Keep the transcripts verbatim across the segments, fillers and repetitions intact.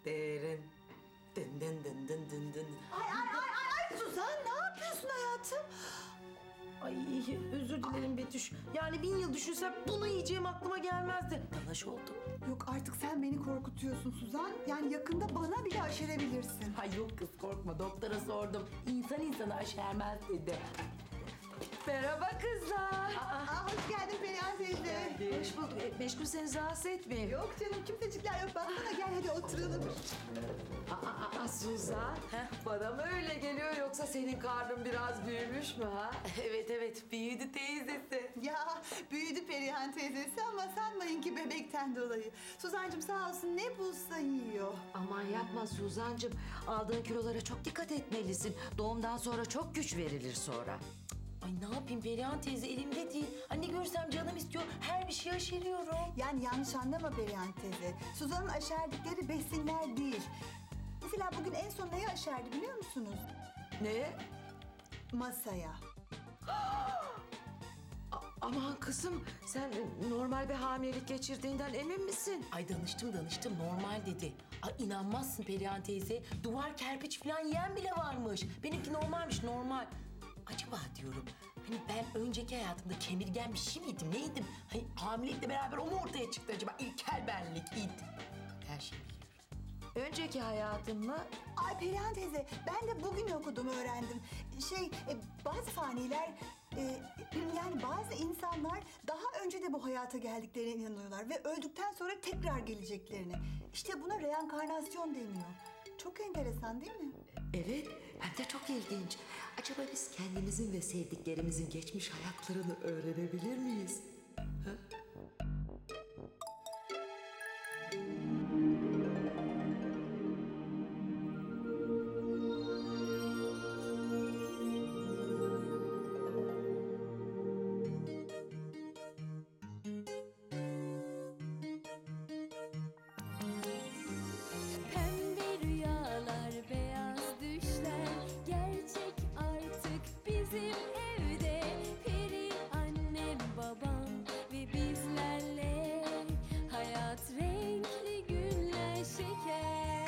Derin. Dın dın dın dın dın dın. Ay ay ay ay ay Suzan ne yapıyorsun hayatım? Ay özür dilerim Betüş. Yani bin yıl düşünsem bunu yiyeceğim aklıma gelmezdi. Dalaş oldum. Yok artık sen beni korkutuyorsun Suzan. Yani yakında bana bile aşerebilirsin. Ay yok kız korkma, doktora sordum. İnsan insana aşermez dedi. Merhaba kızlar. Aa, hoş geldin Perihan teyze. Hoş bulduk. E, meşgulseniz rahatsız etmeyin. Yok canım kimsecikler yok. Baksana gel hadi oturalım. Aa, aa Suzan, bana mı öyle geliyor yoksa senin karnın biraz büyümüş mü ha? Evet evet, büyüdü teyzesi. Ya büyüdü Perihan teyzesi ama sanmayın ki bebekten dolayı. Suzancığım sağ olsun ne bulsa yiyor. Aman yapma Suzancığım, aldığın kilolara çok dikkat etmelisin. Doğumdan sonra çok güç verilir sonra. Ay ne yapayım Perihan teyze, elimde değil. Anne görsem canım istiyor, her bir şey aşeriyorum. Yani yanlış anlama Perihan teyze. Suzan'ın aşerdikleri besinler değil. Mesela bugün en son neyi aşerdi biliyor musunuz? Ne? Masaya. Aman kızım, sen normal bir hamilelik geçirdiğinden emin misin? Ay danıştım danıştım, normal dedi. Ay inanmazsın Perihan teyze, duvar kerpiç falan yiyen bile varmış. Benimki normalmiş, normal. Acaba diyorum, hani ben önceki hayatımda kemirgen bir şey miydim, neydim? Hani hamilelikle beraber o mu ortaya çıktı acaba? İlkel benlik, it. Her şeyi biliyorum. Önceki hayatın mı? Ay Perihan teyze ben de bugün okudum öğrendim. Şey e, bazı faniler e, yani bazı insanlar daha önce de bu hayata geldiklerine inanıyorlar ve öldükten sonra tekrar geleceklerine. İşte buna reenkarnasyon deniyor. Çok enteresan değil mi? Evet, hem de çok ilginç. Acaba biz kendimizin ve sevdiklerimizin geçmiş hayatlarını öğrenebilir miyiz? Pembe rüyalar, beyaz düşler gerçek artık bizim evde. Peri annem, babam ve bizlerle hayat renkli günler şeker.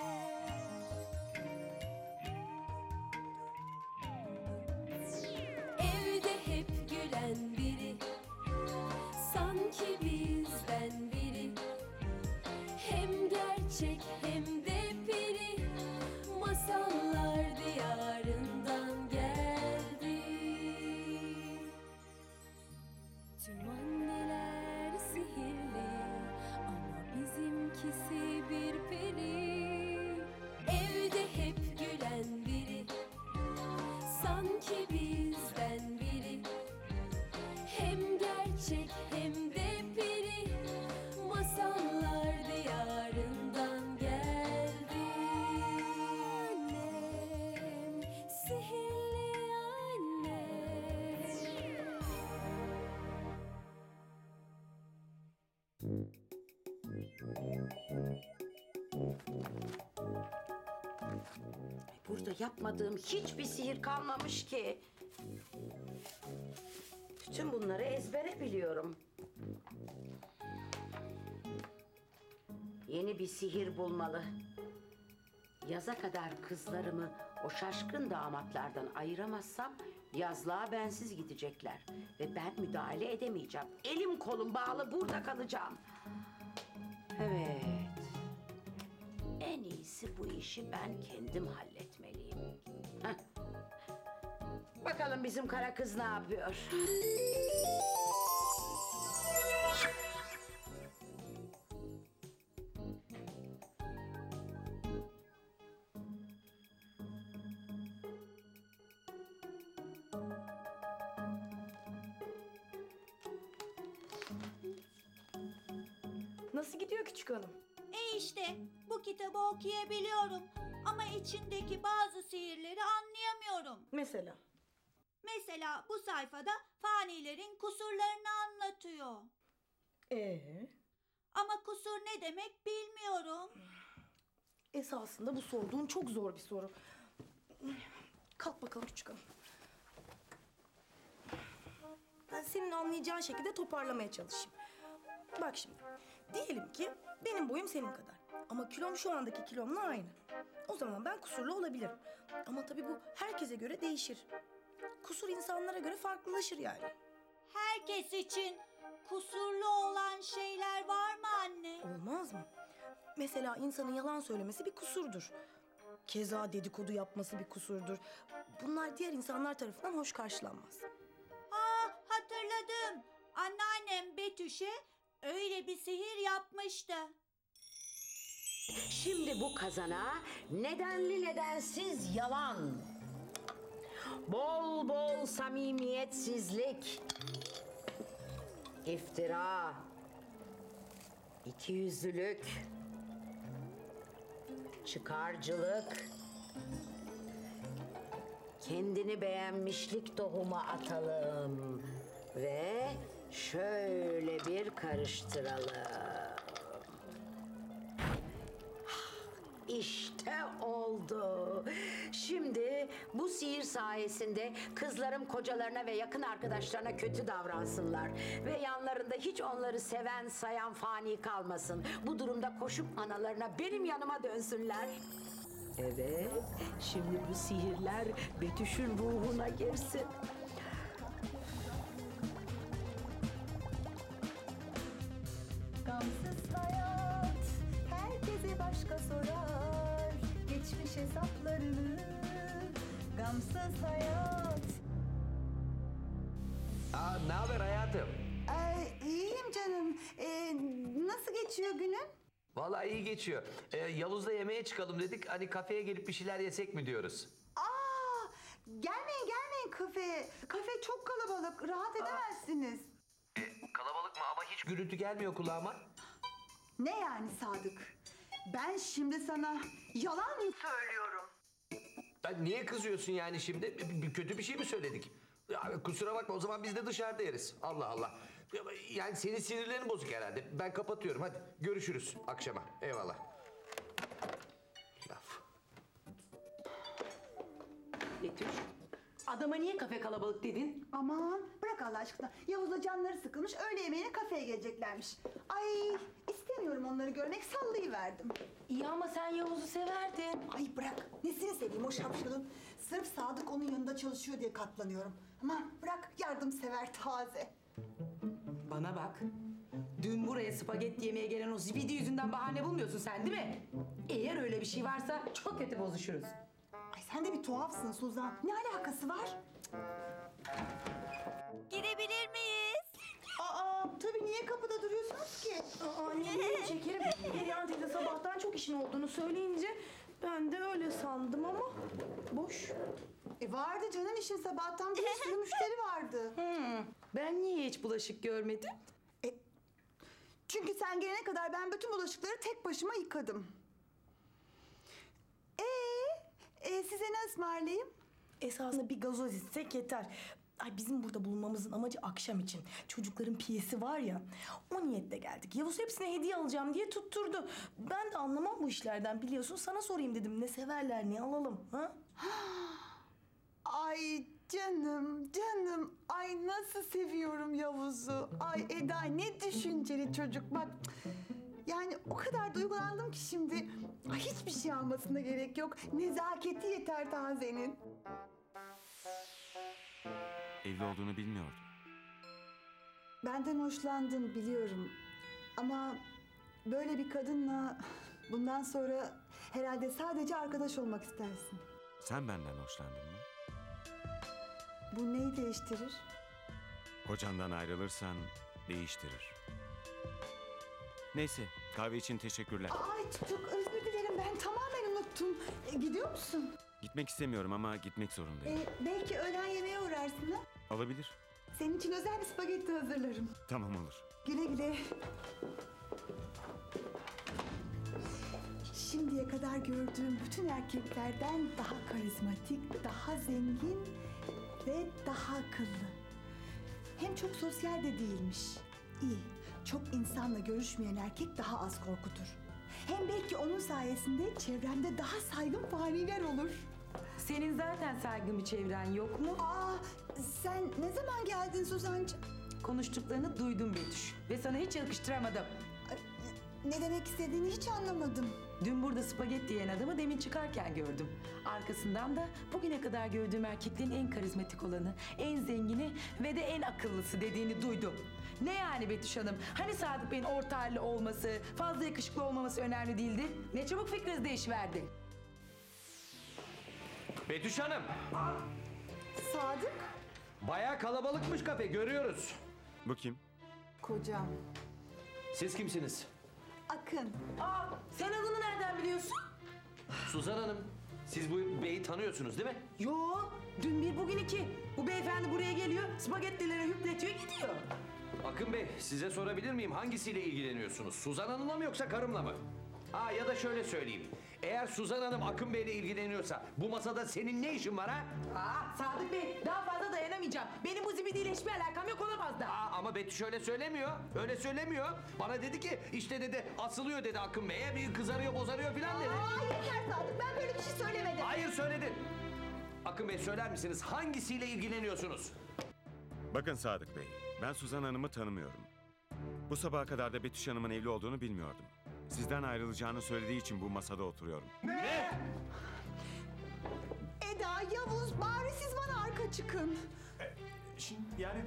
Evde hep gülen biri, sanki bizden biri. Hem gerçek hem de peri, masallar diyarından geldi. Tüm anneler sihirli ama bizimkisi bir peri. Evde hep gülen biri, sanki bizden biri. Hem gerçek hem de peri, masallar diyarından geldi. Annem, sihirli annem. Burada yapmadığım hiçbir sihir kalmamış ki. Bütün bunları ezbere biliyorum. Yeni bir sihir bulmalı. Yaza kadar kızlarımı o şaşkın damatlardan ayıramazsam yazlığa bensiz gidecekler. Ve ben müdahale edemeyeceğim. Elim kolum bağlı burada kalacağım. Evet. En iyisi bu işi ben kendim halletmeliyim. Heh. Bakalım bizim kara kız ne yapıyor? Nasıl gidiyor küçük hanım? E işte bu kitabı okuyabiliyorum ama içindeki bazı sihirleri anlayamıyorum. Mesela? Mesela bu sayfada fanilerin kusurlarını anlatıyor. Ee, Ama kusur ne demek bilmiyorum. esasında bu sorduğun çok zor bir soru. Kalk bakalım küçük hanım. Ben senin anlayacağın şekilde toparlamaya çalışayım. Bak şimdi, diyelim ki benim boyum senin kadar. Ama kilom şu andaki kilomla aynı. O zaman ben kusurlu olabilirim. Ama tabii bu herkese göre değişir. Kusur insanlara göre farklılaşır yani. Herkes için kusurlu olan şeyler var mı anne? Olmaz mı? Mesela insanın yalan söylemesi bir kusurdur. Keza dedikodu yapması bir kusurdur. Bunlar diğer insanlar tarafından hoş karşılanmaz. Aa, hatırladım. Anneannem Betüş'e öyle bir sihir yapmıştı. Şimdi bu kazana nedenli nedensiz yalan, bol bol samimiyetsizlik, iftira, ikiyüzlülük, çıkarcılık, kendini beğenmişlik tohumu atalım ve şöyle bir karıştıralım. İşte oldu. Şimdi bu sihir sayesinde kızlarım kocalarına ve yakın arkadaşlarına kötü davransınlar. Ve yanlarında hiç onları seven sayan fani kalmasın. Bu durumda koşup analarına benim yanıma dönsünler. Evet, şimdi bu sihirler Betüş'ün ruhuna girsin. Gamsız hayat herkese başka sorar. Geçmiş hesaplarını gamsız hayat. Aa, ne haber hayatım? Ee, iyiyim canım. Ee, nasıl geçiyor günün? Vallahi iyi geçiyor. Ee, Yavuz'la yemeğe çıkalım dedik. Hani kafeye gelip bir şeyler yesek mi diyoruz? Aa, gelmeyin gelmeyin kafeye. Kafe çok kalabalık. Rahat edemezsiniz. E, kalabalık mı ama hiç gürültü gelmiyor kulağıma. Ne yani Sadık? Ben şimdi sana yalan mı söylüyorum? Ben niye kızıyorsun yani şimdi? Bir- bir- Kötü bir şey mi söyledik? Ya, kusura bakma o zaman biz de dışarıda yeriz. Allah Allah. Yani senin sinirlerin bozuk herhalde. Ben kapatıyorum hadi. Görüşürüz akşama. Eyvallah. Laf. Betüş, adama niye kafe kalabalık dedin? Aman bırak Allah aşkına. Yavuz'la canları sıkılmış, öğle yemeğine kafeye geleceklermiş. Ay istemiyorum onları görmek, sallayıverdim. İyi ama sen Yavuz'u severdin. Ay bırak, nesini seveyim o şapşalın. Sırf Sadık onun yanında çalışıyor diye katlanıyorum. Aman bırak, yardımsever taze. Bana bak. Dün buraya spagetti yemeye gelen o zibidi yüzünden bahane bulmuyorsun sen değil mi? Eğer öyle bir şey varsa çok kötü bozuşuruz. Ay sen de bir tuhafsın Suzan. Ne alakası var? Girebilir miyiz? Aa tabii niye kapıda duruyorsunuz ki? Aa, ne şekerim? Perihan teyze sabahtan çok işin olduğunu söyleyince ben de öyle sandım ama boş. E vardı canım işin sabahtan, bir sürü müşteri vardı. Ben niye hiç bulaşık görmedim? E, çünkü sen gelene kadar ben bütün bulaşıkları tek başıma yıkadım. Ee, e, size ne ısmarlayayım? Esasında bir gazoz içsek yeter. Ay bizim burada bulunmamızın amacı akşam için. Çocukların piyesi var ya, o niyetle geldik. Yavuz hepsine hediye alacağım diye tutturdu. Ben de anlamam bu işlerden biliyorsun. Sana sorayım dedim. Ne severler, ne alalım? Ha? Ay canım, canım. Ay nasıl seviyorum Yavuz'u. Ay Eda ne düşünceli çocuk bak. Yani o kadar duygulandım ki şimdi. Ay hiçbir şey almasına gerek yok. Nezaketi yeter tazenin. Evli olduğunu bilmiyordum. Benden hoşlandın biliyorum. Ama böyle bir kadınla bundan sonra herhalde sadece arkadaş olmak istersin. Sen benden hoşlandın mı? Bu neyi değiştirir? Kocandan ayrılırsan değiştirir. Neyse, kahve için teşekkürler. Ay çok özür dilerim, ben tamamen unuttum. E, gidiyor musun? Gitmek istemiyorum ama gitmek zorundayım. E, belki öğlen yemeğe uğrarsın ha? Olabilir. Senin için özel bir spagetti hazırlarım. Tamam olur. Güle güle. Şimdiye kadar gördüğüm bütün erkeklerden daha karizmatik, daha zengin ve daha akıllı. Hem çok sosyal de değilmiş. İyi, çok insanla görüşmeyen erkek daha az korkutur. Hem belki onun sayesinde çevremde daha saygın faniler olur. Senin zaten saygın bir çevren yok mu? Aa, sen ne zaman geldin Suzancığım? Konuştuklarını duydum Betüş ve sana hiç yakıştıramadım. ne demek istediğini hiç anlamadım. Dün burada spagetti yiyen adamı demin çıkarken gördüm. Arkasından da bugüne kadar gördüğüm erkeklerin en karizmatik olanı, en zengini ve de en akıllısı dediğini duydum. Ne yani Betüş Hanım? Hani Sadık Bey'in orta halli olması, fazla yakışıklı olmaması önemli değildi? Ne çabuk fikriniz değişiverdi. Betüş Hanım. Sadık, Bayağı kalabalıkmış kafe, görüyoruz. Bu kim? kocam. Siz kimsiniz? Akın. Aa, sen adını nereden biliyorsun? Suzan Hanım. Siz bu beyi tanıyorsunuz değil mi? Yo, dün bir bugün iki. Bu beyefendi buraya geliyor, spagettilere hüpletiyor gidiyor. Akın Bey, size sorabilir miyim? Hangisiyle ilgileniyorsunuz? Suzan Hanım'la mı yoksa karımla mı? Ha, ya da şöyle söyleyeyim. Eğer Suzan Hanım Akın Bey'le ilgileniyorsa bu masada senin ne işin var ha? Aa, Sadık Bey, daha fazla dayanamayacağım. Benim bu zibidiyle hiçbir alakam yok, olamaz da. Aa, ama Betüş öyle söylemiyor. Öyle söylemiyor. Bana dedi ki işte dedi asılıyor dedi Akın Bey'e, bir kızarıyor bozarıyor filan dedi. Aa, yeter Sadık, ben böyle bir şey söylemedim. Hayır söyledin. Akın Bey söyler misiniz hangisiyle ilgileniyorsunuz? Bakın Sadık Bey, ben Suzan Hanım'ı tanımıyorum. Bu sabaha kadar da Betüş Hanım'ın evli olduğunu bilmiyordum. Sizden ayrılacağını söylediği için bu masada oturuyorum. Ne? Eda, Yavuz, bari siz bana arka çıkın. Yani...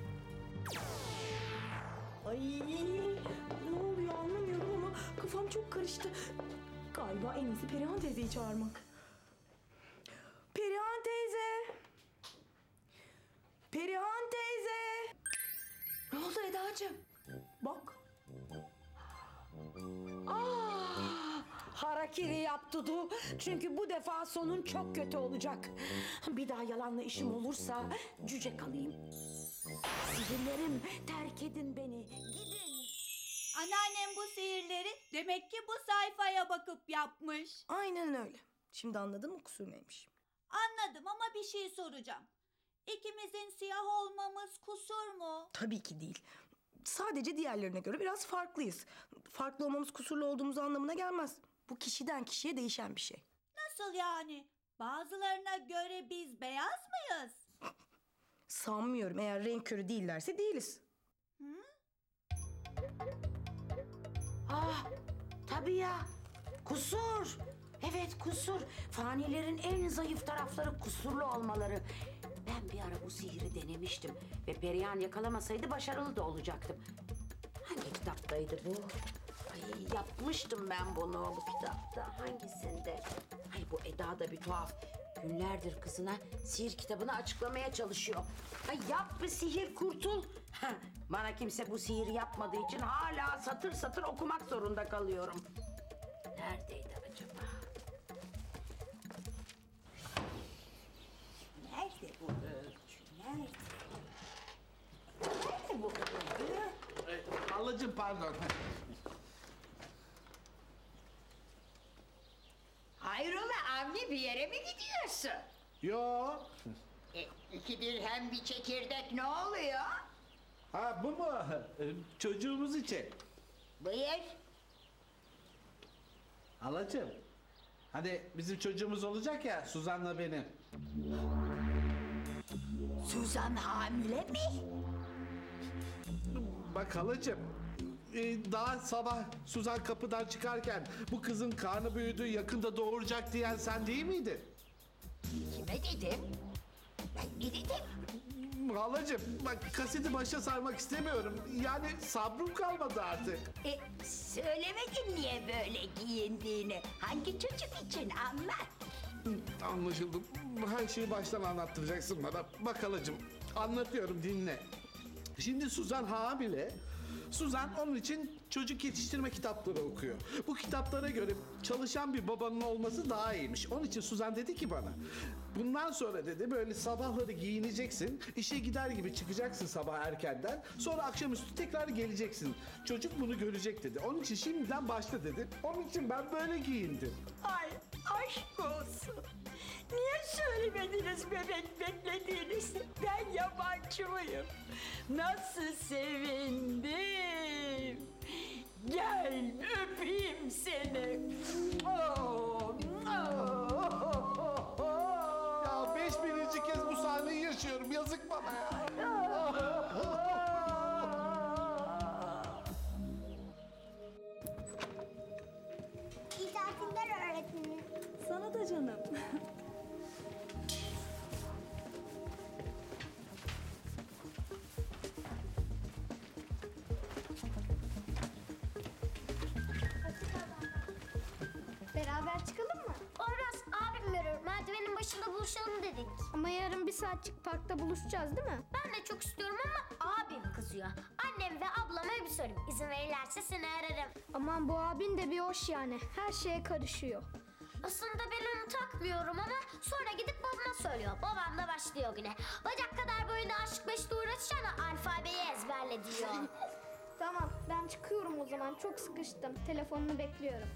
Ay ne oluyor anlamıyorum ama kafam çok karıştı. Galiba en iyisi Perihan teyzeyi çağırmak. Perihan teyze! Perihan teyze! Ne oldu Eda'cığım? Bak. Harakiri yap Dudu. Çünkü bu defa sonun çok kötü olacak. Bir daha yalanla işim olursa cüce kalayım. Sihirlerim, terk edin beni. Gidin. Anneannem bu sihirleri demek ki bu sayfaya bakıp yapmış. Aynen öyle. Şimdi anladın mı kusur neymiş? Anladım ama bir şey soracağım. İkimizin siyah olmamız kusur mu? Tabii ki değil. Sadece diğerlerine göre biraz farklıyız. Farklı olmamız kusurlu olduğumuz anlamına gelmez. Bu kişiden kişiye değişen bir şey. Nasıl yani? Bazılarına göre biz beyaz mıyız? Sanmıyorum. Eğer renk körü değillerse değiliz. Ah, tabii ya. Kusur. Evet, kusur. Fanilerin en zayıf tarafları kusurlu olmaları. Ben bir ara bu sihri denemiştim. Ve Perihan yakalamasaydı başarılı da olacaktım. Hangi kitaptaydı bu? Ay, yapmıştım ben bunu bu kitapta. Hangisinde? Ay, bu Eda da bir tuhaf. Günlerdir kızına sihir kitabını açıklamaya çalışıyor. Ay, yap bir sihir kurtul. Heh, bana kimse bu sihir yapmadığı için hala satır satır okumak zorunda kalıyorum. Neredeydi acaba? Nerede bu ölçü? Nerede? Nerede bu ölçü? Halacığım pardon. Hayrola Avni, bir yere mi gidiyorsun? Yo. E, iki dirhem bir çekirdek ne oluyor? Ha bu mu? E, Çocuğumuz için. Buyur. Halacığım. Hani bizim çocuğumuz olacak ya Suzan'la benim. Suzan hamile mi? Bak halacığım. e, Daha sabah Suzan kapıdan çıkarken bu kızın karnı büyüdü yakında doğuracak diyen sen değil miydin? Kime dedim? Ben ne dedim? Halacığım bak kaseti başa sarmak istemiyorum. Yani sabrım kalmadı artık. E, söylemedin niye böyle giyindiğini? Hangi çocuk için anlat. Anlaşıldı. Her şeyi baştan anlattıracaksın bana. Bak halacığım, anlatıyorum dinle. Şimdi Suzan hamile. Suzan onun için çocuk yetiştirme kitapları okuyor. Bu kitaplara göre çalışan bir babanın olması daha iyiymiş. Onun için Suzan dedi ki bana, bundan sonra dedi böyle sabahları giyineceksin, işe gider gibi çıkacaksın sabah erkenden, sonra akşamüstü tekrar geleceksin. Çocuk bunu görecek dedi. Onun için şimdiden başla dedi. Onun için ben böyle giyindim. Ay aşk olsun. Niye söylemediniz bebek beklediğinizi? Ben yabancı mıyım? Nasıl sevindim. Gel öpeyim seni. Oh, oh. Ya beş bininci kez bu sahneyi yaşıyorum. Yazık bana ya. dışında buluşalım dedik. Ama yarın bir saatlik parkta buluşacağız değil mi? Ben de çok istiyorum ama abim kızıyor. Annem ve ablama bir sorayım. İzin verirlerse seni ararım. Aman bu abin de bir hoş yani. Her şeye karışıyor. Aslında ben onu takmıyorum ama sonra gidip babama söylüyor. Babam da başlıyor güne. Bacak kadar boyunda aşk beşte uğraşacağına alfabeyi ezberle diyor. Tamam ben çıkıyorum o zaman. Çok sıkıştım. Telefonunu bekliyorum.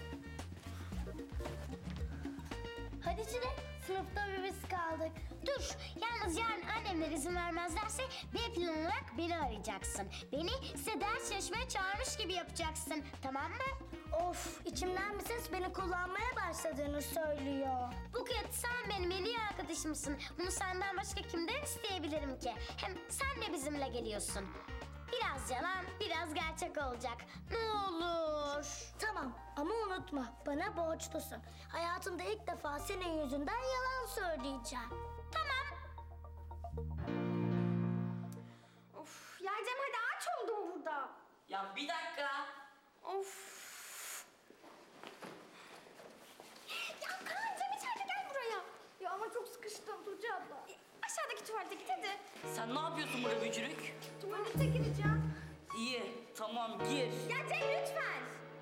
Hadi Çilek, sınıfta bir biz kaldık. Dur, yalnız yarın annemler izin vermezlerse B plan olarak beni arayacaksın. Beni size ders çalışmaya çağırmış gibi yapacaksın, tamam mı? Of, içimden bir ses beni kullanmaya başladığını söylüyor. Buket, sen benim en iyi arkadaşımsın. Bunu senden başka kimden isteyebilirim ki? Hem sen de bizimle geliyorsun. Biraz yalan, biraz gerçek olacak. Ne olur. Tamam ama unutma, bana borçlusun. Hayatımda ilk defa senin yüzünden yalan söyleyeceğim. Tamam. Of, ya Cem hadi aç oldum burada. Ya bir dakika. Of. Ya Kaan, Cem içeride, gel buraya. Ya ama çok sıkıştım Tuğçe abla. Aşağıdaki tuvalete git hadi. Sen ne yapıyorsun burada bücürük? Tuvalete gireceğim. İyi, tamam gir. Ya Cem lütfen.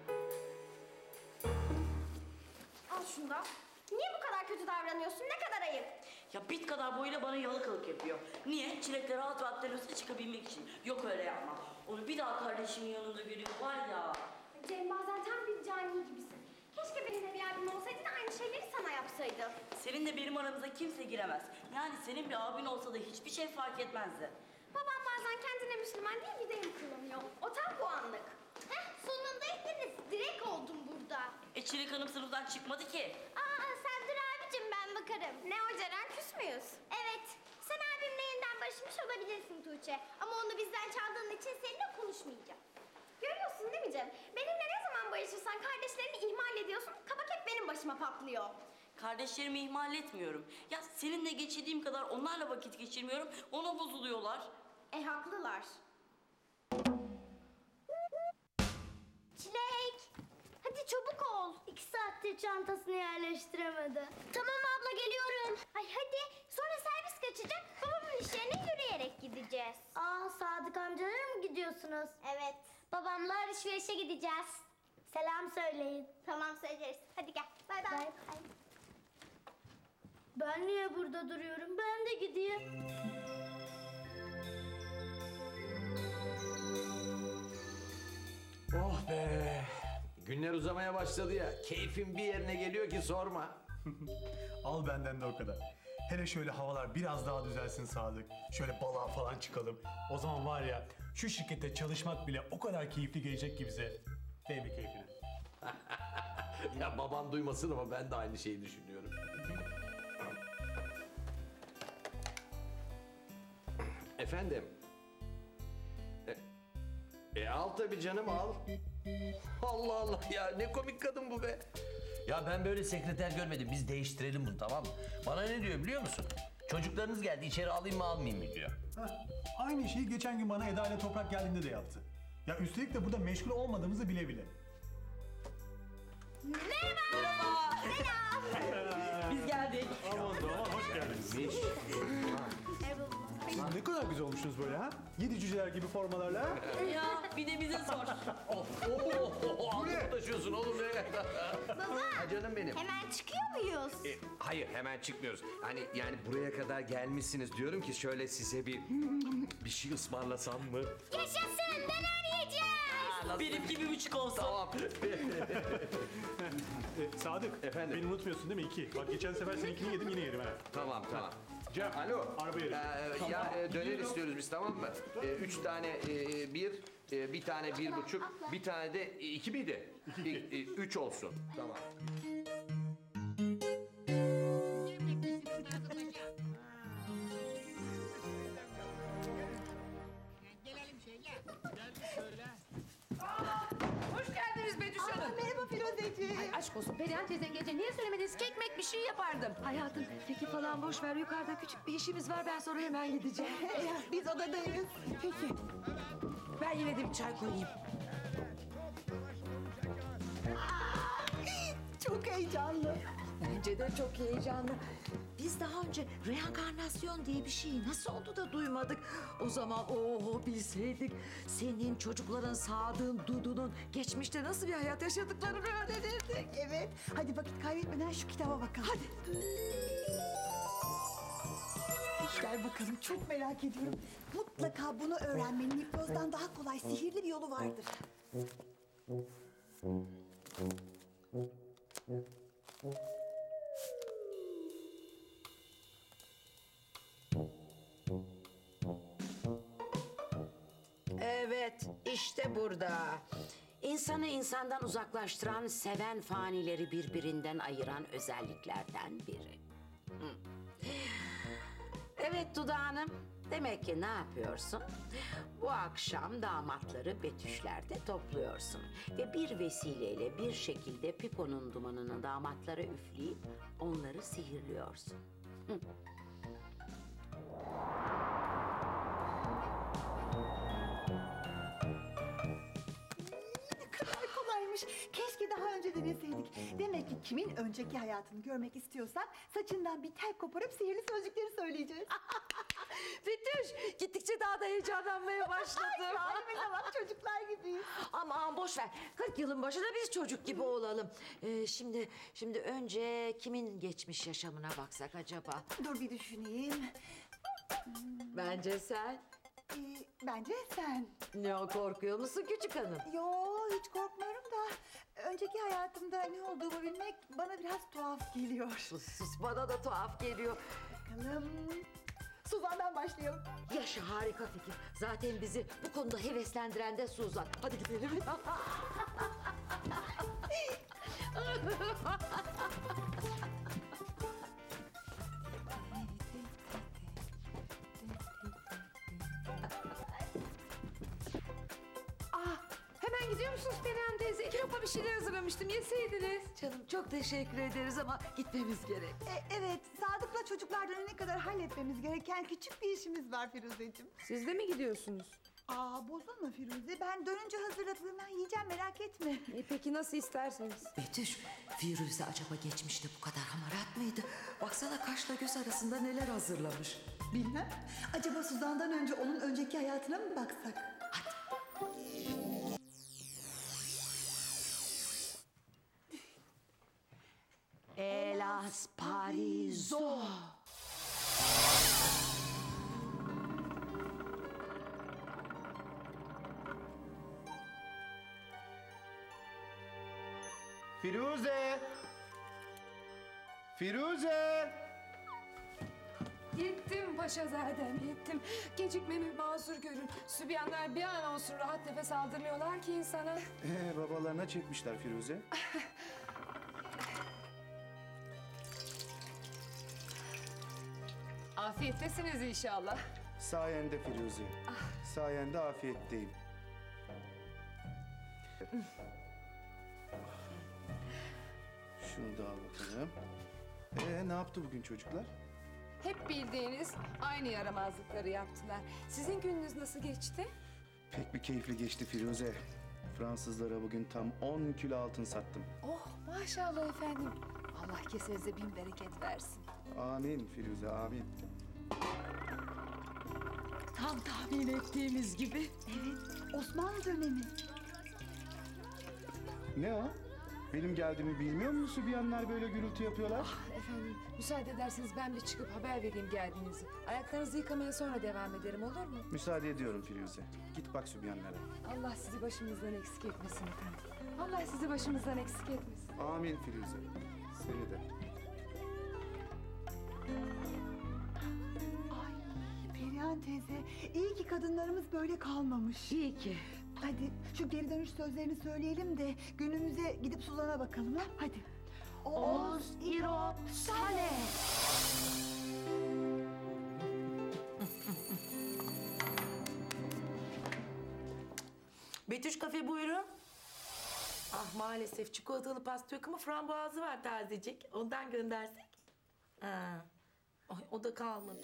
Al şunu da. Niye bu kadar kötü davranıyorsun? Ne kadar ayıp. Ya bit kadar boyuyla bana yalakalık yapıyor. Niye? Çilekle rahat rahat teneffüse çıkabilmek için. Yok öyle yapma. Onu bir daha kardeşimin yanında göreyim var ya. Cem bazen tam bir cani gibisin. Keşke benim de bir abim olsaydı da aynı şeyleri sana yapsaydı. Senin de benim aramıza kimse giremez. Yani senin bir abin olsa da hiçbir şey fark etmezdi. Babam bazen kendine Müslüman değil bir deyim kullanıyor. O tam puanlık. Heh, sonunda hepiniz direkt oldum burada. E Çilek Hanım sınıftan çıkmadı ki. Aa sen dur abicim ben bakarım. Ne o Ceren, küs müyüz? Evet. Sen abimle yeniden barışmış olabilirsin Tuğçe. Ama onu bizden çaldığın için seninle konuşmayacağım. Görüyorsun değil mi Cem? Benimle ne zaman barışırsan kardeşlerini ihmal ediyorsun. Kabak hep benim başıma patlıyor. Kardeşlerimi ihmal etmiyorum. Ya seninle geçirdiğim kadar onlarla vakit geçirmiyorum. Ona bozuluyorlar. E haklılar. Çilek. Hadi çabuk ol. İki saattir çantasını yerleştiremedi. Tamam abla geliyorum. Ay hadi. Sonra servis kaçacak. Babamın iş yerine yürüyerek gideceğiz. Aa Sadık amcalara mı gidiyorsunuz? Evet. Babamla alışverişe gideceğiz. Selam söyleyin. Tamam söyleriz. Hadi gel. Bay bay. Bay bay. Ben niye burada duruyorum? Ben de gideyim. Oh be. Günler uzamaya başladı ya. Keyfim bir yerine geliyor ki sorma. Al benden de o kadar. Hele şöyle havalar biraz daha düzelsin Sadık. Şöyle balığa falan çıkalım. O zaman var ya şu şirkette çalışmak bile o kadar keyifli gelecek ki bize. Değil mi keyfine? Ya baban duymasın ama ben de aynı şeyi düşünüyorum. Efendim? E, e al tabii canım al. Allah Allah ya ne komik kadın bu be. Ya ben böyle sekreter görmedim. Biz değiştirelim bunu, tamam mı? Bana ne diyor biliyor musun? Çocuklarınız geldi, içeri alayım mı almayayım mı diyor. Heh, aynı şeyi geçen gün bana Eda ile Toprak geldiğinde de yaptı. Ya üstelik de burada meşgul olmadığımızı bile bile. Merhaba. Selam. Biz geldik. Aman aman hoş geldiniz. Ne kadar güzel olmuşsunuz böyle ha? Yedi cüceler gibi formalarla. Ya bir de bize sor. Oh, oh, oh, oh, taşıyorsun oğlum ne? Baba. Ha, canım benim. Hemen çıkıyor muyuz? E, hayır hemen çıkmıyoruz. Hani yani buraya kadar gelmişsiniz diyorum ki şöyle size bir bir şey ısmarlasam mı? Yaşasın, döner yiyeceğiz. Benimki bir buçuk olsun. Tamam. e, Sadık, efendim. Beni unutmuyorsun değil mi? İki. Bak geçen sefer seninkini yedim yine yedim ha. Tamam tamam. Cem, alo. araba yeri. Ee, ya e, döner istiyoruz biz tamam mı? Ee, üç tane e, bir, e, bir tane bir buçuk, bir tane de e, iki miydi? İki, e, üç olsun. Tamam. Hoş geldiniz Betüş Hanım. Merhaba Firuzeciğim. Ay aşk olsun Perihan teyze gece niye söylemediniz? Kekmek bir şey yapardım. Hayatım peki falan boş ver. Yukarıda küçük bir işimiz var. Ben sonra hemen gideceğim. Biz odadayız. Peki. Ben yine de bir çay koyayım. Çok heyecanlı. Bence de çok heyecanlı. Biz daha önce reenkarnasyon diye bir şeyi nasıl oldu da duymadık. O zaman oho bilseydik senin çocukların Sadık'ın, Dudu'nun geçmişte nasıl bir hayat yaşadıklarını öğrenirdik. Evet. Hadi vakit kaybetmeden şu kitaba bakalım. Hadi. Gel bakalım, çok merak ediyorum. Mutlaka bunu öğrenmenin hipnozdan daha kolay, sihirli bir yolu vardır. Evet, işte burada. İnsanı insandan uzaklaştıran, seven fanileri birbirinden ayıran özelliklerden biri. Hı. Evet Duda Hanım, demek ki ne yapıyorsun? Bu akşam damatları Betüşler'de topluyorsun. Ve bir vesileyle bir şekilde Pipo'nun dumanını damatlara üfleyip onları sihirliyorsun. Hı. Ne kadar kolaymış. Keşke daha önce deneseydik. Demek ki kimin önceki hayatını görmek istiyorsak saçından bir tel koparıp sihirli sözcükleri söyleyeceğiz. Betüş, gittikçe daha da heyecanlanmaya başladım. Ay, halimize bak, çocuklar gibiyiz. Aman boş ver. kırk yılın başında biz çocuk gibi olalım. Ee, şimdi şimdi önce kimin geçmiş yaşamına baksak acaba? Dur bir düşüneyim. Bence sen. Ee, bence sen. Ne o, korkuyor musun küçük hanım? Yo, hiç korkmuyorum da önceki hayatımda ne olduğumu bilmek bana biraz tuhaf geliyor. Sus sus, bana da tuhaf geliyor. Bakalım. Suzan'dan başlayalım. Yaşa, harika fikir. Zaten bizi bu konuda heveslendiren de Suzan. Hadi gidelim. Ah, hemen gidiyor musunuz Perihan teyze? İki lokma bir şeyler hazırlamıştım. Yeseydiniz. Canım çok teşekkür ederiz ama gitmemiz gerek. E, evet, Sadık'la çocuklar dönene kadar halletmemiz gereken küçük bir işimiz var Firuzeciğim. Siz de mi gidiyorsunuz? Aa, bozulma Firuze. Ben dönünce hazırladığımdan yiyeceğim, merak etme. E, peki nasıl isterseniz. Betüş, Firuze acaba geçmişte bu kadar hamarat mıydı? Baksana kaşla göz arasında neler hazırlamış. Bilmem. Acaba Suzan'dan önce onun önceki hayatına mı baksak? Elas Parizo. Firuze! Firuze! Yettim paşazadem, yettim. Gecikmemi mazur görün. Sübyanlar bir an olsun rahat nefes aldırmıyorlar ki insana. Ee, babalarına çekmişler Firuze. Afiyettesiniz inşallah. Sayende Firuze. Sayende afiyetteyim. Şunu da al bakalım. Ee, ne yaptı bugün çocuklar? Hep bildiğiniz aynı yaramazlıkları yaptılar. Sizin gününüz nasıl geçti? Pek bir keyifli geçti Firuze. Fransızlara bugün tam on kilo altın sattım. Oh maşallah efendim. Allah kesenize bin bereket versin. Amin Firuze, amin. Tam tahmin ettiğimiz gibi. Evet, Osmanlı dönemi. Ne o? Benim geldiğimi bilmiyor musun? Sübyanlar böyle gürültü yapıyorlar. Ah efendim müsaade ederseniz ben bir çıkıp haber vereyim geldiğinizi. Ayaklarınızı yıkamaya sonra devam ederim, olur mu? Müsaade ediyorum Firuze. Git bak Sübyanlara. Allah sizi başımızdan eksik etmesin efendim. Allah sizi başımızdan eksik etmesin. Amin Firuze. Seni de. Ay Perihan teyze, iyi ki kadınlarımız böyle kalmamış. İyi ki. Hadi şu geri dönüş sözlerini söyleyelim de günümüze gidip Suzan'a bakalım ha. Hadi. Oz, İrop, Sale. Betüş kafe buyurun. Ah maalesef çikolatalı pasta yok ama frambuazlı var tazecik. Ondan göndersek. Ha. Ay, o da kalmadı.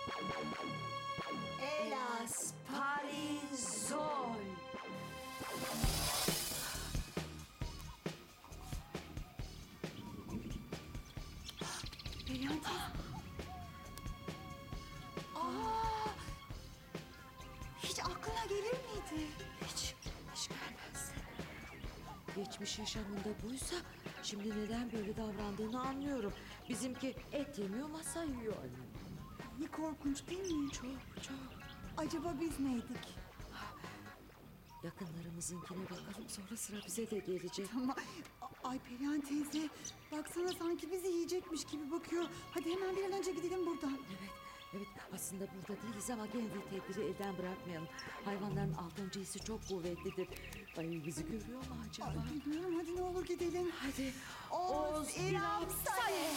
Elas Parizol. Perihan teyze. Aa, hiç aklına gelir miydi? Hiç, hiç gelmez. Geçmiş yaşamında buysa şimdi neden böyle davrandığını anlıyorum. Bizimki et yemiyor, masa yiyor. Ne korkunç değil mi? Çok, çok. Acaba biz neydik? Yakınlarımızınkine bakalım, sonra sıra bize de gelecek. Ama ay Perihan teyze, baksana sanki bizi yiyecekmiş gibi bakıyor. Hadi hemen bir an önce gidelim buradan. Evet, evet. Aslında burada değiliz ama gene de tedbiri elden bırakmayalım. Hayvanların altıncı hissi çok kuvvetlidir. Ay bizi görüyor mu acaba? Ay bilmiyorum, hadi ne olur gidelim. Hadi. Oz, İrem, Sare.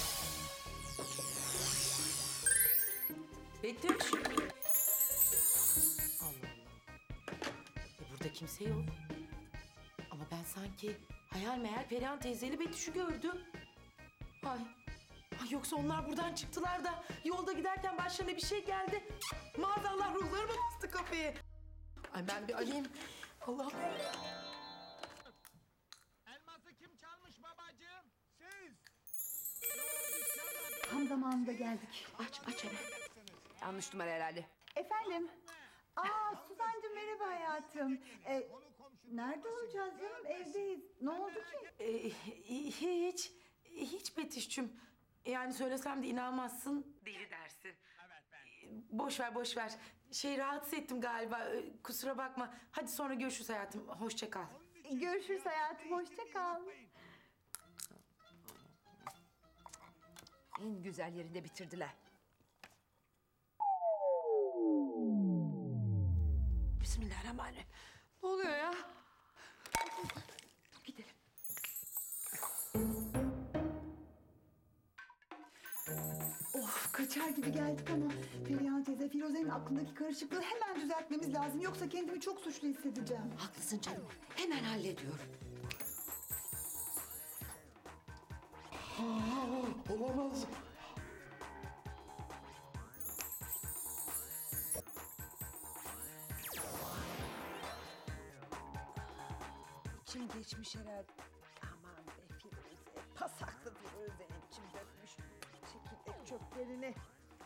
Betüş. Allah Allah. E burada kimse yok. Ama ben sanki hayal meyal Perihan teyzeyle Betüş'ü gördüm. Ay. Ay yoksa onlar buradan çıktılar da yolda giderken başlarına bir şey geldi. Maazallah ruhları mı bastı kapıyı? Ay ben bir arayayım. Allah. Elması kim çalmış babacığım? Siz. Tam zamanında geldik. Aç, aç hele. Yanlış numara herhalde. Efendim? Aa Suzancığım merhaba hayatım. Ee, nerede olacağız canım? Evdeyiz. Ne oldu ki? Ee, hiç. Hiç Betüş'cüm. Yani söylesem de inanmazsın. Deli dersin. Evet ben. Boş ver, boş ver. Şey rahatsız ettim galiba. Ee, Kusura bakma. Hadi sonra görüşürüz hayatım. Hoşça kal. Görüşürüz hayatım. Hoşça kal. En güzel yerinde bitirdiler. Bismillahirrahmanirrahim. Ne oluyor ya? Gidelim. Of kaçar gibi geldik ama Perihan teyze Firuze'nin aklındaki karışıklığı hemen düzeltmemiz lazım. Yoksa kendimi çok suçlu hissedeceğim. Haklısın canım. Hemen hallediyorum. Aa, olamaz. İçim geçmiş herhalde. Aman be Firuze. Pasaklı Firuze'nin içim dökmüş. Çekirdek çöplerini.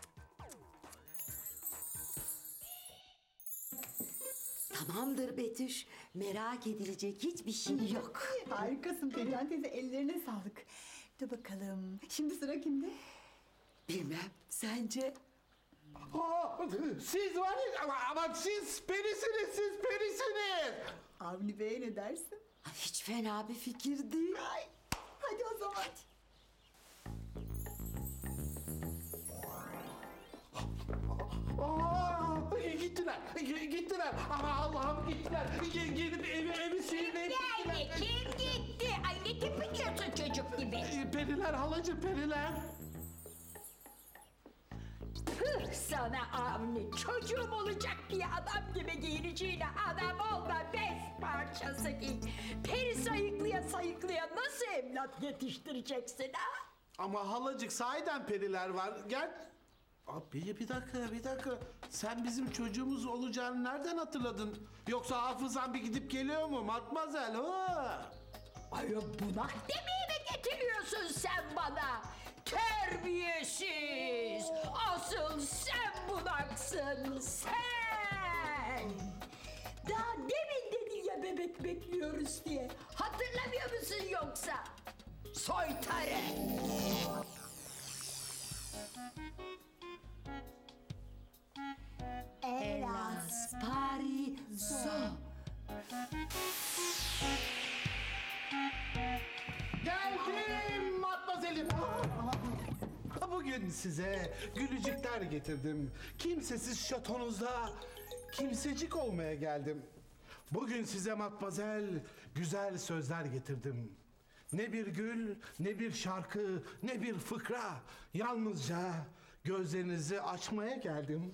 Tamamdır Betüş. Merak edilecek hiçbir şey yok. Harikasın Perihan teyze. Ellerine sağlık. Dur bakalım. Şimdi sıra kimde? Bilmem. Sence? Aa, siz var ya ama, ama siz perisiniz, siz perisiniz. Avni Bey'e ne dersin? Hiç fena bir fikir değil. Ay, hadi o zaman. Aa, gittiler, gittiler. Ama Allah'ım gittiler. Ge- Gelip evi, evi sihirleyip gittiler. Yani kim gitti? Ay ne tepiniyorsun çocuk gibi? Ee, Periler halacı, periler. Hıh sana Avni, çocuğum olacak diye adam gibi giyineceğine adam olma bez parçası giy. Peri sayıklıya sayıklıya nasıl evlat yetiştireceksin ha? Ama halacık sahiden periler var. Gel. Abi bir dakika, bir dakika. Sen bizim çocuğumuz olacağını nereden hatırladın? Yoksa hafızan bir gidip geliyor mu Matmazel? Ha? Ay bunak demeye mi getiriyorsun sen bana? Terbiyesiz! Asıl sen bunaksın, sen! Daha demin dedin ya bebek bekliyoruz diye. Hatırlamıyor musun yoksa? Soytarı! Elas Pariso. Geldim Matmazel'im. Bugün size gülücükler getirdim. Kimsesiz şatonuzda kimsecik olmaya geldim. Bugün size Matmazel güzel sözler getirdim. Ne bir gül, ne bir şarkı, ne bir fıkra. Yalnızca gözlerinizi açmaya geldim.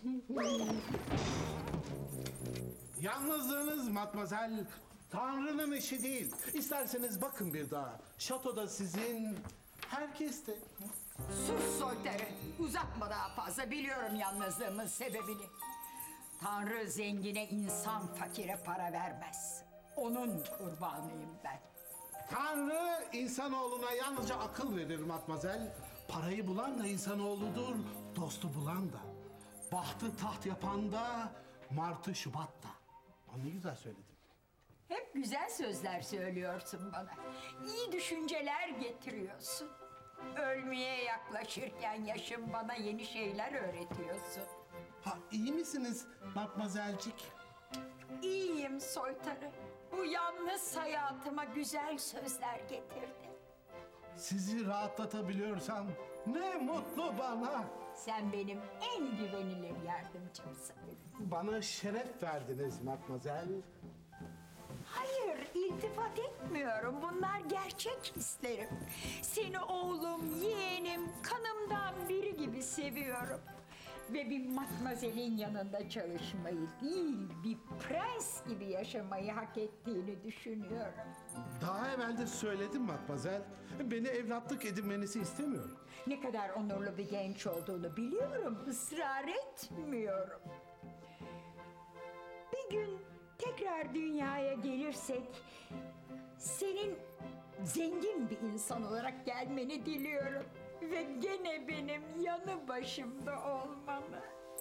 Yalnızlığınız Matmazel Tanrı'nın işi değil. İsterseniz bakın bir daha. Şatoda sizin, herkes de. Sus soytarı! Uzatma daha fazla, biliyorum yalnızlığımın sebebini. Tanrı zengine, insan fakire para vermez. Onun kurbanıyım ben. Tanrı insanoğluna yalnızca akıl verir Matmazel. Parayı bulan da insanoğludur, dostu bulan da. Bahtı taht yapan da, Martı Şubat da. Aa, ne güzel söyledim. Hep güzel sözler söylüyorsun bana. İyi düşünceler getiriyorsun. Ölmeye yaklaşırken yaşım bana yeni şeyler öğretiyorsun. Ha, iyi misiniz Matmazelcik? İyiyim Soytarı. Bu yalnız hayatıma güzel sözler getirdi. Sizi rahatlatabiliyorsam ne mutlu bana. Sen benim en güvenilir yardımcımsın. Bana şeref verdiniz Matmazel. Hayır, iltifat etmiyorum. Bunlar gerçek hislerim. Seni oğlum, yeğenim, kanımdan biri gibi seviyorum. Ve bir matmazelin yanında çalışmayı değil, bir prens gibi yaşamayı hak ettiğini düşünüyorum. Daha evvel de söyledim Matmazel. Beni evlatlık edinmenizi istemiyorum. Ne kadar onurlu bir genç olduğunu biliyorum, ısrar etmiyorum. Bir gün tekrar dünyaya gelirsek, senin zengin bir insan olarak gelmeni diliyorum. Ve gene benim yanı başımda olmanı.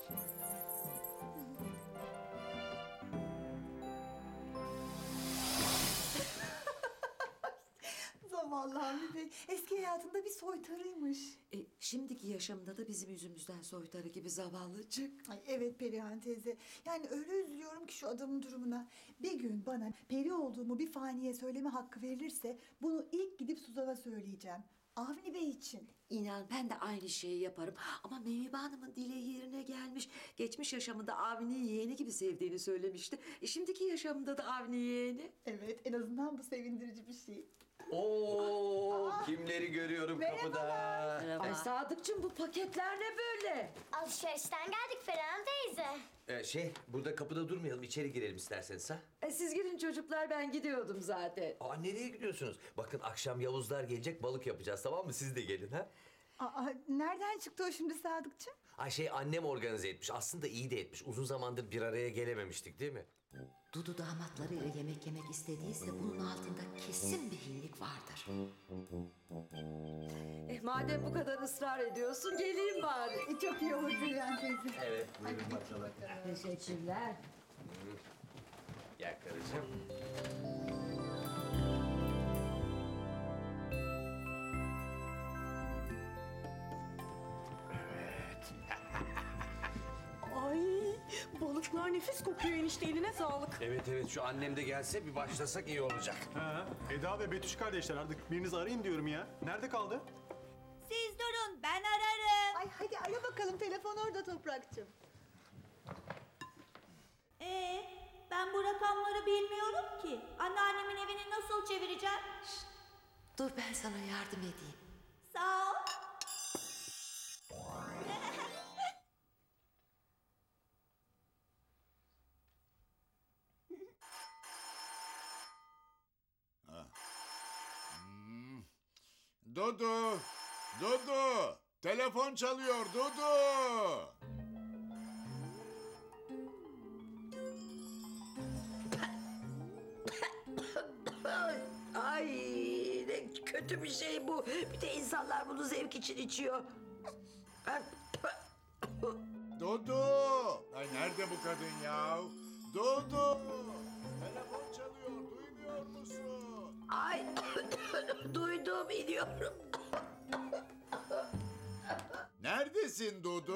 Zavallı Avni Bey. Eski hayatında bir soytarıymış. E, şimdiki yaşamında da bizim yüzümüzden soytarı gibi zavallıcık. Ay evet Perihan teyze. Yani öyle üzülüyorum ki şu adamın durumuna. Bir gün bana peri olduğumu bir faniye söyleme hakkı verilirse bunu ilk gidip Suzan'a söyleyeceğim. Avni Bey için. İnan ben de aynı şeyi yaparım. Ama Mevhibe Hanım'ın dileği yerine gelmiş. Geçmiş yaşamında Avni'yi yeğeni gibi sevdiğini söylemişti. E, şimdiki yaşamında da Avni yeğeni. Evet en azından bu sevindirici bir şey. Oo, kimleri görüyorum kapıda. Ay Sadıkçım bu paketler ne böyle? Alışverişten geldik Perihan teyze. Ee, şey, burada kapıda durmayalım, içeri girelim isterseniz ha. E, siz girin çocuklar ben gidiyordum zaten. Aa, nereye gidiyorsunuz? Bakın akşam Yavuzlar gelecek, balık yapacağız, tamam mı? Siz de gelin ha. Aa, nereden çıktı o şimdi Sadıkçım? Ay şey, annem organize etmiş. Aslında iyi de etmiş. Uzun zamandır bir araya gelememiştik değil mi? Dudu damatlarıyla yemek yemek istediyse bunun altında kesin bir hinlik vardır. Eh, madem bu kadar ısrar ediyorsun geleyim bari. E, çok iyi olur Perihan teyze. Evet, buyurun bakalım. Teşekkürler. Gel karıcığım. Ay balıklar nefis kokuyor enişte eline sağlık. Evet evet, şu annem de gelse bir başlasak iyi olacak. Ha, Eda ve Betüş kardeşler artık birinizi arayın diyorum ya. Nerede kaldı? Siz durun ben ararım. Ay hadi ara bakalım telefon orada Toprakçım. Ee, ben bu rakamları bilmiyorum ki. Anneannemin evini nasıl çevireceğim? Dur ben sana yardım edeyim. Sağ ol. Dudu! Dudu! Telefon çalıyor Dudu! Ay ne kötü bir şey bu. Bir de insanlar bunu zevk için içiyor. Dudu! Ay nerede bu kadın ya? Dudu! Telefon çalıyor, duymuyor musun? Ay duydum iniyorum. Neredesin Dudu?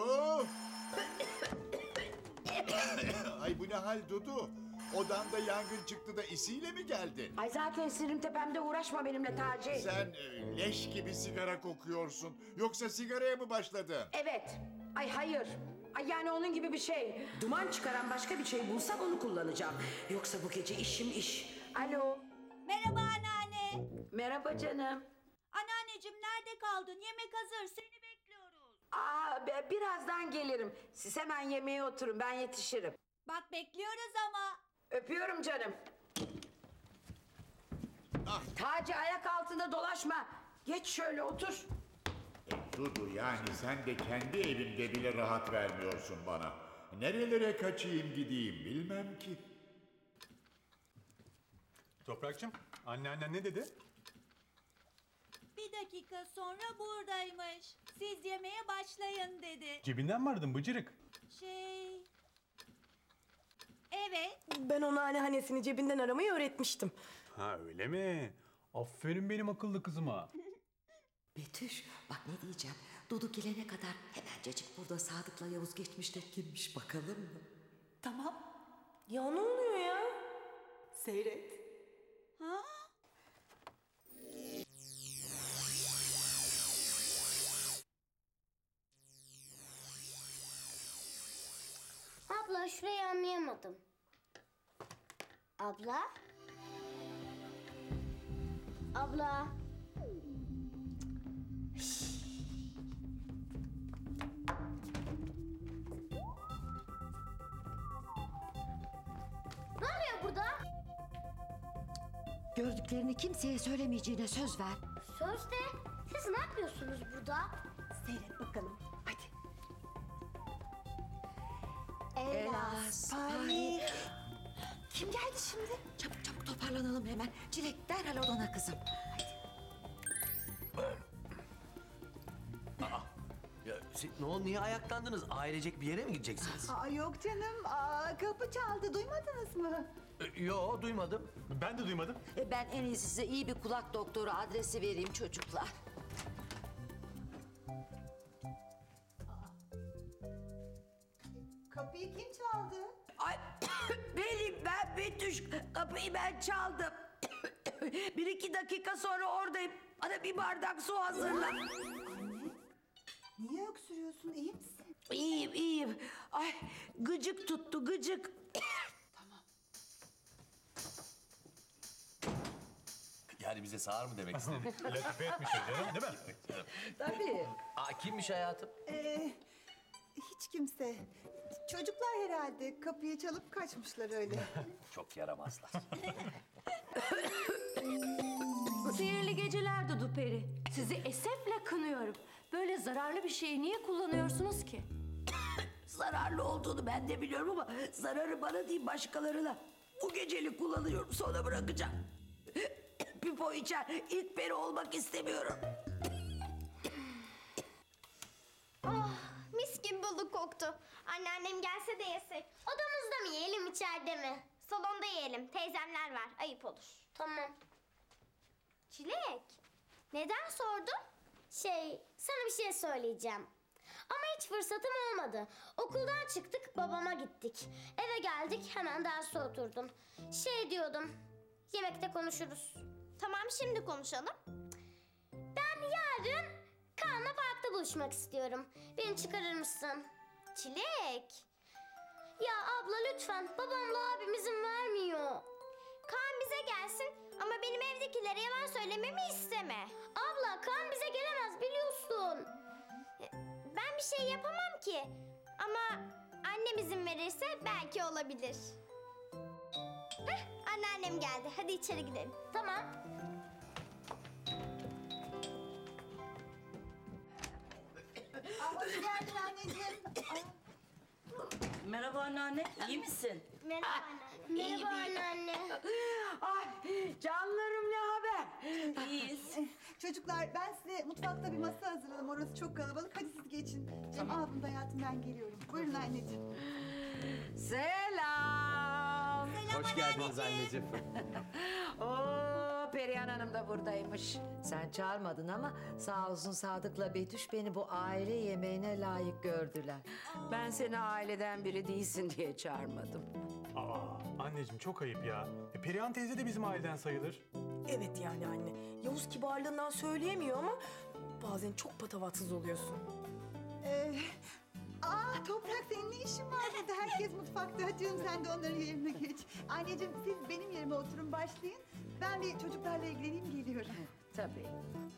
Ay bu ne hal Dudu? Odanda yangın çıktı da isiyle mi geldin? Ay zaten sinirim tepemde uğraşma benimle Taci. Sen e, leş gibi sigara kokuyorsun. Yoksa sigaraya mı başladın? Evet. Ay hayır. Ay yani onun gibi bir şey. Duman çıkaran başka bir şey bulsam onu kullanacağım. Yoksa bu gece işim iş. Alo. Merhaba anneanne. Merhaba canım. Anneanneciğim nerede kaldın? Yemek hazır seni bekliyoruz. Aa, be- birazdan gelirim. Siz hemen yemeğe oturun ben yetişirim. Bak bekliyoruz ama. Öpüyorum canım. Ah. Taci ayak altında dolaşma. Geç şöyle otur. Dudu yani sen de kendi evimde bile rahat vermiyorsun bana. Nerelere kaçayım gideyim bilmem ki. Toprakçım, anneannen ne dedi? Bir dakika sonra buradaymış. Siz yemeğe başlayın dedi. Cebinden mi aradın bıcırık? Şey... Evet. Ben ona anneannesini cebinden aramayı öğretmiştim. Ha öyle mi? Aferin benim akıllı kızıma. Betüş bak ne diyeceğim. Dudu gelene kadar hemencecik burada Sadık'la Yavuz geçmişte kimmiş bakalım mı? Tamam. Ya ne oluyor ya? Seyret. Ha? Abla şurayı anlayamadım. Abla? Abla? Ne oluyor burada? Gördüklerini kimseye söylemeyeceğine söz ver. Söz de siz ne yapıyorsunuz burada? Seyret bakalım. Hadi. Elas, Pari. Kim geldi şimdi? Çabuk çabuk toparlanalım hemen. Çilek derhal odana kızım. Aa, ya, siz, ne oldu, niye ayaklandınız? Ailecek bir yere mi gideceksiniz? Aa, yok canım. Aa, kapı çaldı. Duymadınız mı? Ee, Yo, duymadım. Ben de duymadım. E, ben en iyisi size iyi bir kulak doktoru adresi vereyim çocuklar. Kapıyı kim çaldı? Ay benim ben Betüş. Kapıyı ben çaldım. Bir iki dakika sonra oradayım. Bana bir bardak su hazırla. Niye öksürüyorsun? İyi misin? İyiyim iyiyim. Ay gıcık tuttu gıcık. Yani bize sağır mı demek istedi? Latife etmiş o canım değil mi? Tabii. Aa, kimmiş hayatım? Ee, hiç kimse. Çocuklar herhalde kapıyı çalıp kaçmışlar öyle. Çok yaramazlar. Sihirli geceler Dudu Peri. Sizi esefle kınıyorum. Böyle zararlı bir şeyi niye kullanıyorsunuz ki? Zararlı olduğunu ben de biliyorum ama zararı bana değil başkalarına. Bu gecelik kullanıyorum sonra bırakacağım. Pipo içer. İlk peri olmak istemiyorum. Oh, mis gibi balık koktu. Anneannem gelse de yesek. Odamızda mı yiyelim, içeride mi? Salonda yiyelim. Teyzemler var. Ayıp olur. Tamam. Çilek, neden sordun? Şey, sana bir şey söyleyeceğim. Ama hiç fırsatım olmadı. Okuldan çıktık, babama gittik. Eve geldik, hemen derse oturdun. Şey diyordum, yemekte konuşuruz. Tamam, şimdi konuşalım. Ben yarın Kaan'la parkta buluşmak istiyorum. Beni çıkarır mısın? Çilek. Ya abla lütfen, babamla abim izin vermiyor. Kaan bize gelsin ama benim evdekilere yalan söylememi isteme. Abla Kaan bize gelemez biliyorsun. Ben bir şey yapamam ki. Ama annem izin verirse belki olabilir. Heh, anneannem geldi. Hadi içeri gidelim. Tamam. Aa, hoş geldin anneciğim. Merhaba anneanne, iyi misin? Merhaba anneanne. Merhaba anneanne. Ay canlarım ne haber? İyiyiz. Çocuklar ben size mutfakta bir masa hazırladım. Orası çok kalabalık. Hadi siz geçin. Tamam. Al bunu da hayatım, ben geliyorum. Buyurun anneciğim. Selam. Hoş geldiniz anneciğim. Oo, Perihan Hanım da buradaymış. Sen çağırmadın ama sağ olsun Sadık'la Betüş beni bu aile yemeğine layık gördüler. Ben seni aileden biri değilsin diye çağırmadım. Aa, anneciğim çok ayıp ya. E, Perihan teyze de bizim aileden sayılır. Evet yani anne. Yavuz kibarlığından söyleyemiyor ama bazen çok patavatsız oluyorsun. Ee, aa Toprak, senin ne işin var burada? Herkes mutfakta. Hadi canım, sen de onların yerine geç. Anneciğim siz benim yerime oturun, başlayın. Ben bir çocuklarla ilgileneyim, geliyorum. Tabii.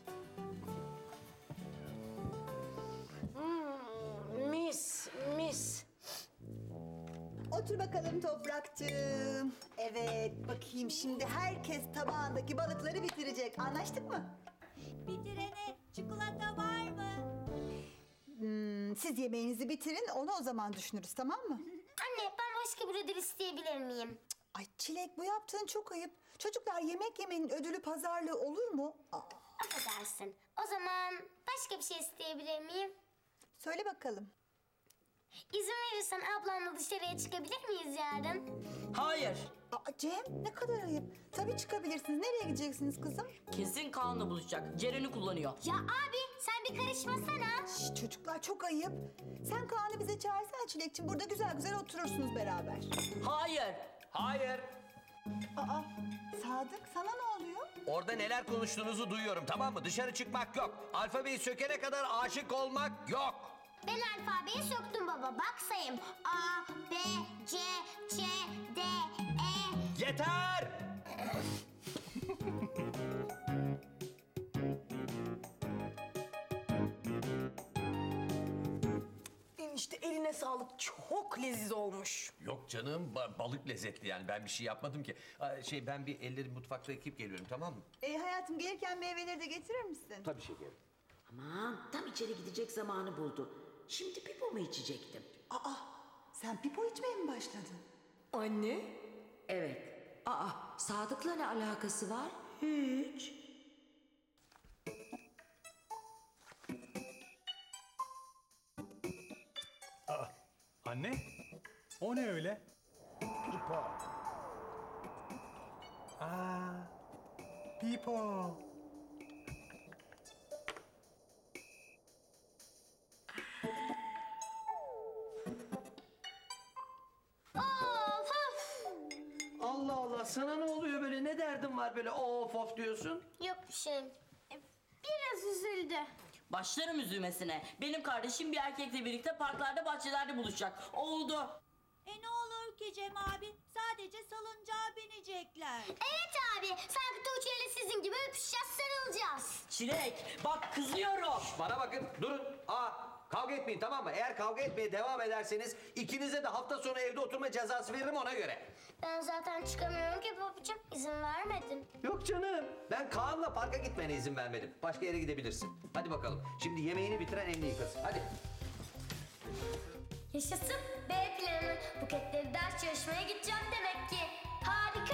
Hmm, mis, mis. Otur bakalım Toprak'cığım. Evet, bakayım şimdi herkes tabağındaki balıkları bitirecek. Anlaştık mı? Bitirene çikolata var mı? Hmm, siz yemeğinizi bitirin, onu o zaman düşünürüz, tamam mı? Anne ben başka bir ödül isteyebilir miyim? Ay Çilek, bu yaptığın çok ayıp. Çocuklar, yemek yemenin ödülü pazarlığı olur mu? Aa. Affedersin. O zaman başka bir şey isteyebilir miyim? Söyle bakalım. İzin verirsen ablanla dışarıya çıkabilir miyiz yarın? Hayır. Aa, Cem ne kadar ayıp. Tabii çıkabilirsiniz. Nereye gideceksiniz kızım? Kesin Kaan'la buluşacak. Ceren'i kullanıyor. Ya abi sen bir karışmasana. Şş, çocuklar çok ayıp. Sen Kaan'ı bize çağırsana Çilekçim. Burada güzel güzel oturursunuz beraber. Hayır. Hayır. Aa Sadık sana ne oluyor? Orada neler konuştuğunuzu duyuyorum, tamam mı? Dışarı çıkmak yok. Alfabeyi sökene kadar aşık olmak yok. Ben alfabeyi söktüm baba. Bak sayayım. A, B, C, Ç, D, E. Yeter! Enişte eline sağlık. Çok leziz olmuş. Yok canım, ba- balık lezzetli yani. Ben bir şey yapmadım ki. Aa, Şey, ben bir ellerimi mutfakta yıkayıp geliyorum, tamam mı? E, hayatım gelirken meyveleri de getirir misin? Tabii şekerim. Aman tam içeri gidecek zamanı buldu. Şimdi pipo mu içecektim? Aa sen pipo içmeye mi başladın? Anne? Evet. Aa Sadık'la ne alakası var? Hiç. Aa, anne, o ne öyle? Pipo. Aa, Pipo. Of of. Allah Allah, sana ne oluyor böyle? Ne derdin var böyle of of diyorsun? Yok bir şey. E, Biraz üzüldü. Başlarım üzülmesine. Benim kardeşim bir erkekle birlikte parklarda, bahçelerde buluşacak. Oldu. E ne olur ki Cem abi? Sadece salıncağa binecekler. Evet abi. Sanki Tuğçe ile sizin gibi öpüşeceğiz, sarılacağız. Çilek, bak kızıyorum. Bana bakın, durun. Aa, kavga etmeyin, tamam mı? Eğer kavga etmeye devam ederseniz ikinize de hafta sonu evde oturma cezası veririm, ona göre. Ben zaten çıkamıyorum ki babacığım. İzin vermedin. Yok canım. Ben Kaan'la parka gitmene izin vermedim. Başka yere gidebilirsin. Hadi bakalım. Şimdi yemeğini bitiren elini yıkasın. Hadi. Yaşasın. B planı. Buketleri ders çalışmaya gideceğim demek ki. Harika.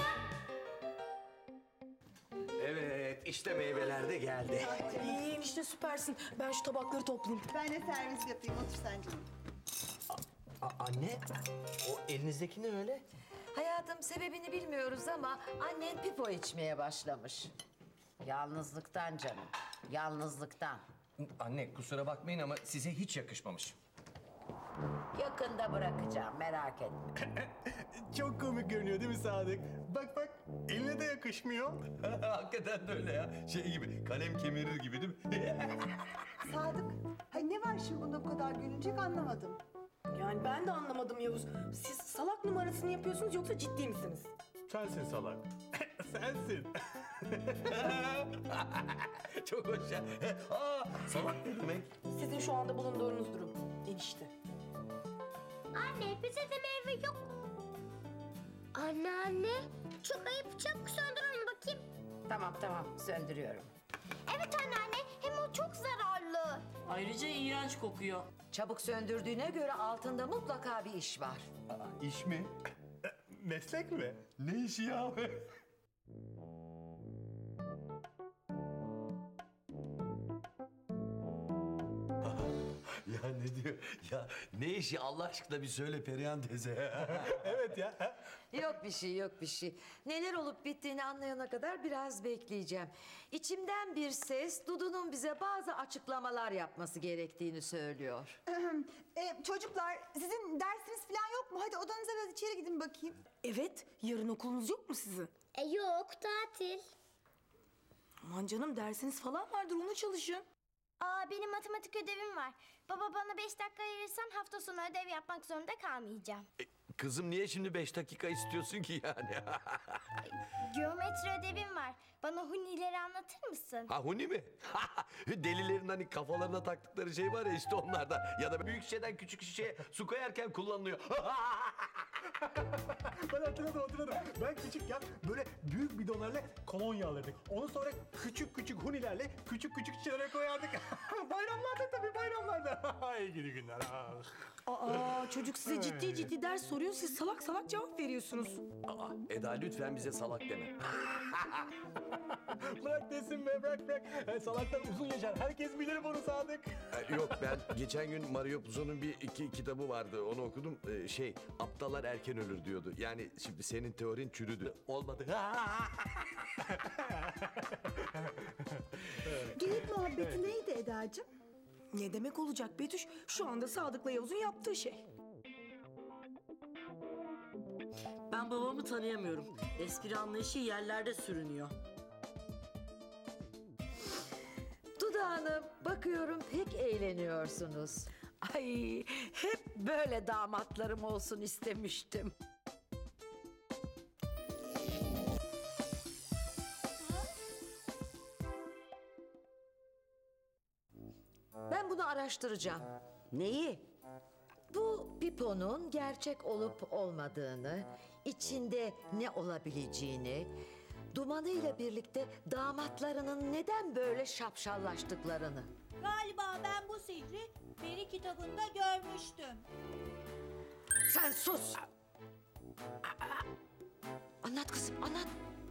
Evet, işte meyveler de geldi. İyi enişte süpersin. Ben şu tabakları toplayayım. Ben de servis yapayım. Otur sen canım. Anne, o elinizdeki ne öyle? Hayatım sebebini bilmiyoruz ama annen pipo içmeye başlamış. Yalnızlıktan canım. Yalnızlıktan. Anne, kusura bakmayın ama size hiç yakışmamış. Yakında bırakacağım, merak etme. Çok komik görünüyor değil mi Sadık? Bak bak, eline de yakışmıyor. Hakikaten de öyle ya. Şey gibi, kalem kemirir gibi değil mi? Sadık. Hay ne var şimdi bunda bu kadar gülünecek anlamadım. Yani ben de anlamadım Yavuz. Siz salak numarasını yapıyorsunuz yoksa ciddi misiniz? Sensin salak. Sensin. Çok hoş ya. Aa, salak ne demek? Sizin şu anda bulunduğunuz durum. Enişte. Anne bize de meyve yok. Anneanne. Çok ayıp. Çabuk söndür onu bakayım. Tamam tamam, söndürüyorum. Evet anneanne. Hem o çok zararlı. Ayrıca iğrenç kokuyor. Çabuk söndürdüğüne göre altında mutlaka bir iş var. Aa, iş mi? Meslek mi? Ne işi ya? Ya ne diyor? Ya ne işi Allah aşkına bir söyle Perihan teyze. Evet ya. Yok bir şey, yok bir şey. Neler olup bittiğini anlayana kadar biraz bekleyeceğim. İçimden bir ses Dudu'nun bize bazı açıklamalar yapması gerektiğini söylüyor. e, çocuklar sizin dersiniz falan yok mu? Hadi odanıza biraz içeri gidin bakayım. Evet, yarın okulunuz yok mu sizin? E yok tatil. Aman canım dersiniz falan vardır, onu çalışın. Aa benim matematik ödevim var. Baba bana beş dakika ayırırsan hafta sonu ödev yapmak zorunda kalmayacağım. Kızım niye şimdi beş dakika istiyorsun ki yani? Geometri ödevim var. Bana hunileri anlatır mısın? Ha huni mi? Delilerin hani kafalarına taktıkları şey var ya işte onlardan. Ya da büyük şişeden küçük şişeye su koyarken kullanılıyor. Ben hatırladım hatırladım. Ben küçükken böyle büyük bidonlarla kolonya alırdık. Onu sonra küçük küçük hunilerle küçük küçük şişelere koyardık. Bayramlarda tabii bayramlarda. İyi gidi günler. Aa çocuk size ciddi ciddi ders soruyor, siz salak salak cevap veriyorsunuz. Aa, Eda lütfen bize salak deme. Bırak desin be, bırak bırak. E, salaklar uzun yaşar. Herkes bilir bunu Sadık. Ee, Yok, ben geçen gün Mario Puzo'nun bir iki kitabı vardı, onu okudum. Ee, şey, aptallar erken ölür diyordu. Yani şimdi senin teorin çürüdü. Olmadı. Geyik muhabbeti neydi Eda'cığım? Ne demek olacak Betüş? Şu anda Sadık'la Yavuz'un yaptığı şey. Ben babamı tanıyamıyorum. Espri anlayışı yerlerde sürünüyor. Duda Hanım, bakıyorum pek eğleniyorsunuz. Ay, hep böyle damatlarım olsun istemiştim. Ben bunu araştıracağım. Neyi? Bu piponun gerçek olup olmadığını, içinde ne olabileceğini, dumanıyla birlikte damatlarının neden böyle şapşallaştıklarını. Galiba ben bu sihri peri kitabında görmüştüm. Sen sus! Anlat kızım, anlat.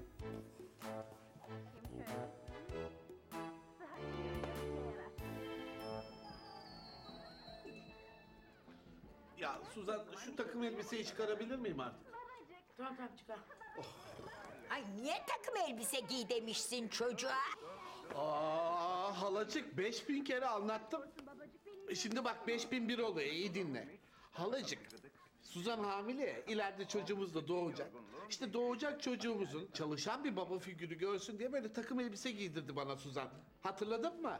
Ya Suzan, şu takım elbiseyi çıkarabilir miyim artık? Tamam tamam çıkar. Ay niye takım elbise giy demişsin çocuğa? Aa halacık, beş bin kere anlattım. Şimdi bak, beş bin bir oluyor, iyi dinle. Halacık, Suzan hamile, ileride çocuğumuz da doğacak. İşte doğacak çocuğumuzun çalışan bir baba figürü görsün diye böyle takım elbise giydirdi bana Suzan. Hatırladın mı?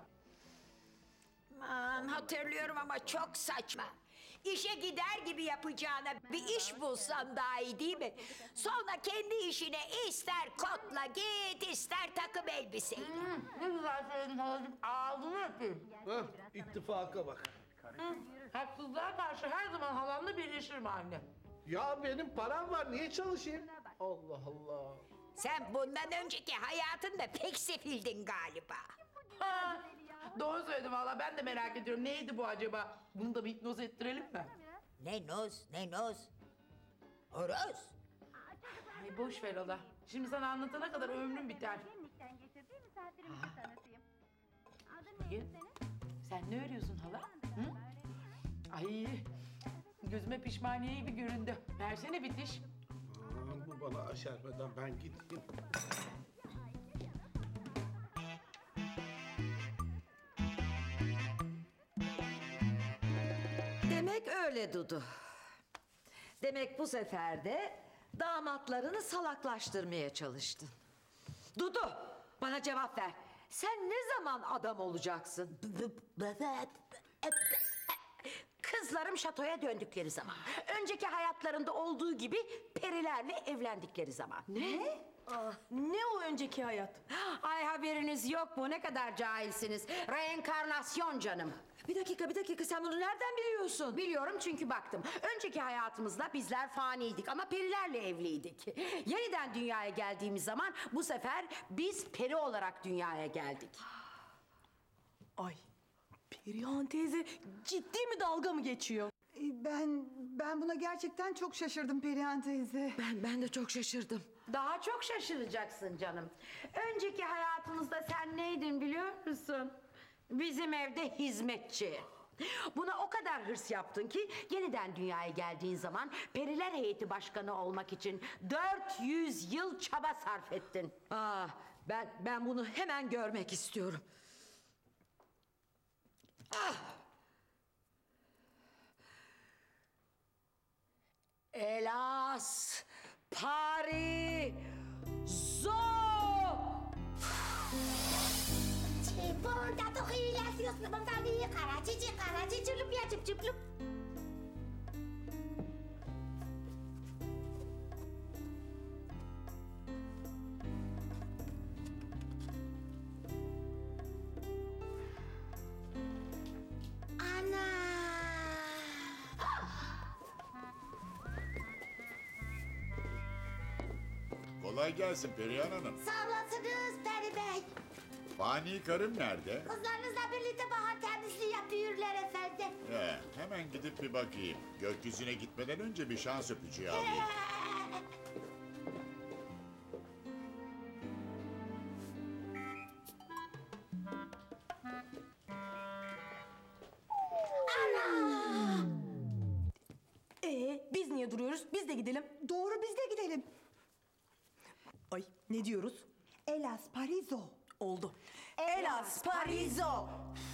Aman hatırlıyorum ama çok saçma. İşe gider gibi yapacağına bir iş bulsan daha iyi değil mi? Sonra kendi işine ister kotla git, ister takım elbiseyle. Ne güzel söyledin halacığım. Ağzını öpeyim. Hah, ittifaka bak. Haksızlığa karşı her zaman halamla birleşirim anne. Ya benim param var, niye çalışayım? Allah Allah. Sen bundan önceki hayatında pek sefildin galiba. Ha, doğru söyledim valla, ben de merak ediyorum. Neydi bu acaba? Bunu da bir hipnoz ettirelim mi? Ne noz, ne noz? Horoz. Ay boş ver hala. Şimdi sana anlatana kadar ömrüm biter. Bakayım. Sen ne örüyorsun hala? Hı? Ay gözüme pişmaniye gibi göründü. Versene bitiş. Aman, bu bana aşermeden ben gideyim. Demek öyle Dudu. Demek bu sefer de damatlarını salaklaştırmaya çalıştın. Dudu, bana cevap ver. Sen ne zaman adam olacaksın? Kızlarım şatoya döndükleri zaman. Önceki hayatlarında olduğu gibi perilerle evlendikleri zaman. Ne? Ah, ne o önceki hayat? Ay haberiniz yok mu? Ne kadar cahilsiniz. Reenkarnasyon canım. Bir dakika, bir dakika. Sen bunu nereden biliyorsun? Biliyorum çünkü baktım. Önceki hayatımızda bizler faniydik ama perilerle evliydik. Yeniden dünyaya geldiğimiz zaman bu sefer biz peri olarak dünyaya geldik. Ay, Perihan teyze ciddi mi, dalga mı geçiyor? Ee, Ben ben buna gerçekten çok şaşırdım Perihan teyze. Ben ben de çok şaşırdım. Daha çok şaşıracaksın canım. Önceki hayatımızda sen neydin biliyor musun? Bizim evde hizmetçi. Buna o kadar hırs yaptın ki yeniden dünyaya geldiğin zaman Periler Heyeti Başkanı olmak için dört yüz yıl çaba sarf ettin. Ah, ben ben bunu hemen görmek istiyorum. Ah! Hélas, Paris, Zo! Burada tuhilas mentali kara cici kara cici lup ya cip cip lup. Ana. Kolay gelsin Perihan Hanım. Sağ olasınız Peri Bey. Fani karım nerede? Kızlarınızla birlikte bahar temizliği yapıyorlar efendim. He, hemen gidip bir bakayım. Gökyüzüne gitmeden önce bir şans öpücüğü alayım. gidelim. Doğru biz de gidelim. Ay ne diyoruz? Elas Parizo. Oldu. Elas Parizo.